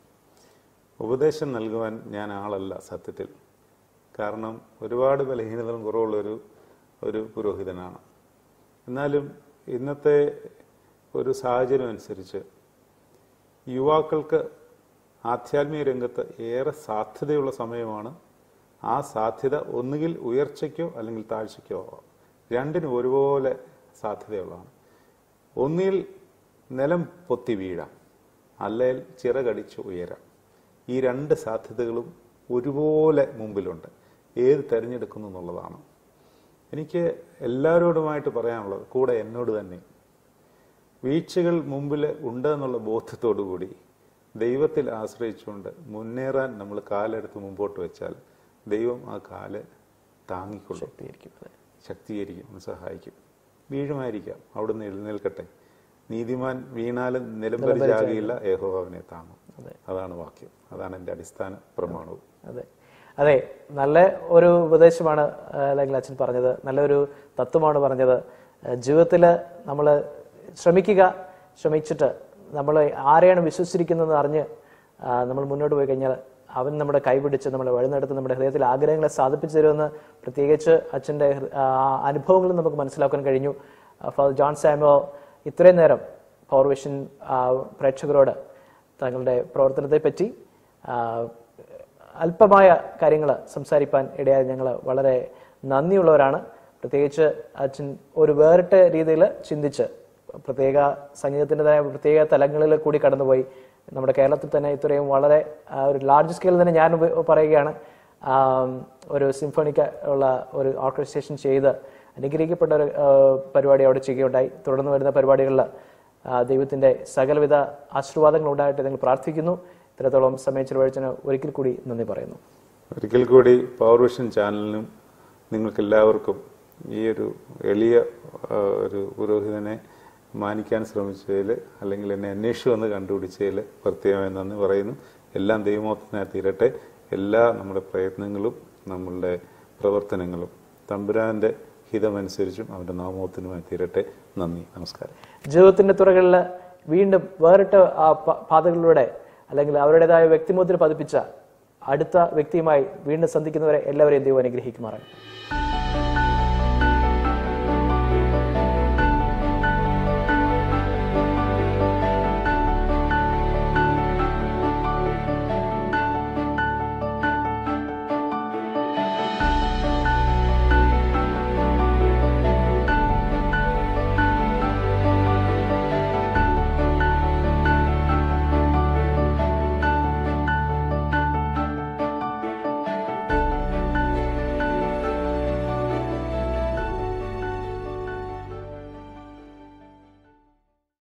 ഉപദേശം നൽകുവാൻ ഞാൻ ആളല്ല സത്യത്തിൽ. കാരണം ഒരുപാട് ബലഹീനതകളും കുറവുള്ളൊരു പുരോഹിതനാണ്. എന്നാലും ഇന്നത്തെ ഒരു സാഹചര്യം അനുസരിച്ച് യുവാക്കൾക്ക് ആധ്യാത്മിക രംഗത്ത് ഏറെ സാധ്യതയുള്ള സമയമാണ്. ആ സാധ്യത ഒന്നുകിൽ ഉയർച്ചയ്ക്കോ അല്ലെങ്കിൽ താഴ്ചയ്ക്കോ ആവാം. രണ്ടിനും ഒരുപോലെ സാധ്യതയുള്ളതാണ്. ഒന്നിൽ നിലം പൊത്തി വീഴാം, അല്ലെങ്കിൽ ചിറകടിച്ച് ഉയരാം. ഈ രണ്ട് സാധ്യതകളും ഒരുപോലെ മുമ്പിലുണ്ട്. ഏത് തിരഞ്ഞെടുക്കുന്നു എന്നുള്ളതാണ്. എനിക്ക് എല്ലാവരോടുമായിട്ട് പറയാനുള്ളത്, കൂടെ എന്നോട് തന്നെ, വീഴ്ചകൾ മുമ്പിൽ ഉണ്ട് എന്നുള്ള ബോധ്യത്തോടു കൂടി ദൈവത്തിൽ ആശ്രയിച്ചുകൊണ്ട് മുന്നേറാൻ നമ്മൾ കാലെടുത്ത് മുമ്പോട്ട് വെച്ചാൽ ദൈവം ആ കാല് താങ്ങിക്കൊള്ളും, ശക്തീകരിക്കും, സഹായിക്കും. വീഴുമായിരിക്കാം, അവിടുന്ന് എഴുന്നേൽക്കട്ടെ. നീതിമാൻ വീണാലും നിലംപരിചാകിയില്ല, യഹോവ അവനെ താങ്ങും. അതാണ് വാക്യം, അതാണ് എൻ്റെ അടിസ്ഥാന പ്രമാണവും. അതെ അതെ, നല്ല ഒരു ഉപദേശമാണ് അല്ലെങ്കിൽ അച്ഛൻ പറഞ്ഞത്, നല്ലൊരു തത്വമാണ് പറഞ്ഞത്. ജീവിതത്തിൽ നമ്മൾ ശ്രമിച്ചിട്ട് നമ്മൾ ആരെയാണ് വിശ്വസിച്ചിരിക്കുന്നതെന്ന് അറിഞ്ഞ് നമ്മൾ മുന്നോട്ട് പോയി കഴിഞ്ഞാൽ അവൻ നമ്മുടെ കൈപിടിച്ച് നമ്മളെ വഴിനടത്ത് നമ്മുടെ ഹൃദയത്തിലെ ആഗ്രഹങ്ങളെ സാധിപ്പിച്ചു തരുമെന്ന് പ്രത്യേകിച്ച് അച്ഛൻ്റെ അനുഭവങ്ങളിൽ നമുക്ക് മനസ്സിലാക്കാൻ കഴിഞ്ഞു. ഫാദർ ജോൺ സാമുവൽ ഇത്രയും നേരം പവർവിഷൻ പ്രേക്ഷകരോട് തങ്ങളുടെ പ്രവർത്തനത്തെ പറ്റി അല്പമായ കാര്യങ്ങൾ സംസാരിക്കാൻ ഇടയായി ഞങ്ങൾ വളരെ നന്ദിയുള്ളവരാണ്. പ്രത്യേകിച്ച് അച്ഛൻ ഒരു വേറിട്ട രീതിയിൽ ചിന്തിച്ച് പ്രത്യേക സംഗീതത്തിൻ്റെതായ പ്രത്യേക തലങ്ങളിൽ കൂടി കടന്നുപോയി. നമ്മുടെ കേരളത്തിൽ തന്നെ ഇത്രയും വളരെ ഒരു ലാർജ് സ്കെയിൽ തന്നെ ഞാൻ പറയുകയാണ്, ഒരു സിംഫണിക്ക് ഉള്ള ഒരു ഓർക്കസ്ട്രേഷൻ ചെയ്ത് അനുഗ്രഹിക്കപ്പെട്ട ഒരു പരിപാടി അവിടെ ചെയ്യുകയുണ്ടായി. തുടർന്ന് വരുന്ന പരിപാടികളിൽ ദൈവത്തിൻ്റെ സകലവിധ ആശീർവാദങ്ങൾ ഉണ്ടായിട്ട് നിങ്ങൾ പ്രാർത്ഥിക്കുന്നു. ഇത്രത്തോളം സമയം ചെലവഴിച്ചതിന് ഒരിക്കൽ കൂടി നന്ദി പറയുന്നു. ഒരിക്കൽ കൂടി പവർവിഷൻ ചാനലിനും നിങ്ങൾക്കെല്ലാവർക്കും ഈ ഒരു എളിയ ഒരു പുരോഹിതനെ മാനിക്കാൻ ശ്രമിച്ചതിൽ അല്ലെങ്കിൽ എന്നെ അന്വേഷിച്ചു വന്ന് കണ്ടുപിടിച്ചതിൽ പ്രത്യേകമായി നന്ദി പറയുന്നു. എല്ലാം ദൈവമോഹത്തിനായി തീരട്ടെ. എല്ലാ നമ്മുടെ പ്രയത്നങ്ങളും നമ്മളുടെ പ്രവർത്തനങ്ങളും തമ്പുരാന്റെ ഹിതമനുസരിച്ചും അവന്റെ നാമോഹത്തിനുമായി തീരട്ടെ. നന്ദി, നമസ്കാരം. ജീവിതത്തിന്റെ തുറകളിൽ വീണ്ടും വേറിട്ട പാതകളിലൂടെ അല്ലെങ്കിൽ അവരുടേതായ വ്യക്തിമുദ്ര പതിപ്പിച്ച അടുത്ത വ്യക്തിയുമായി വീണ്ടും സന്ധിക്കുന്നവരെ എല്ലാവരെയും ദൈവം അനുഗ്രഹിക്കുമാറാണ്.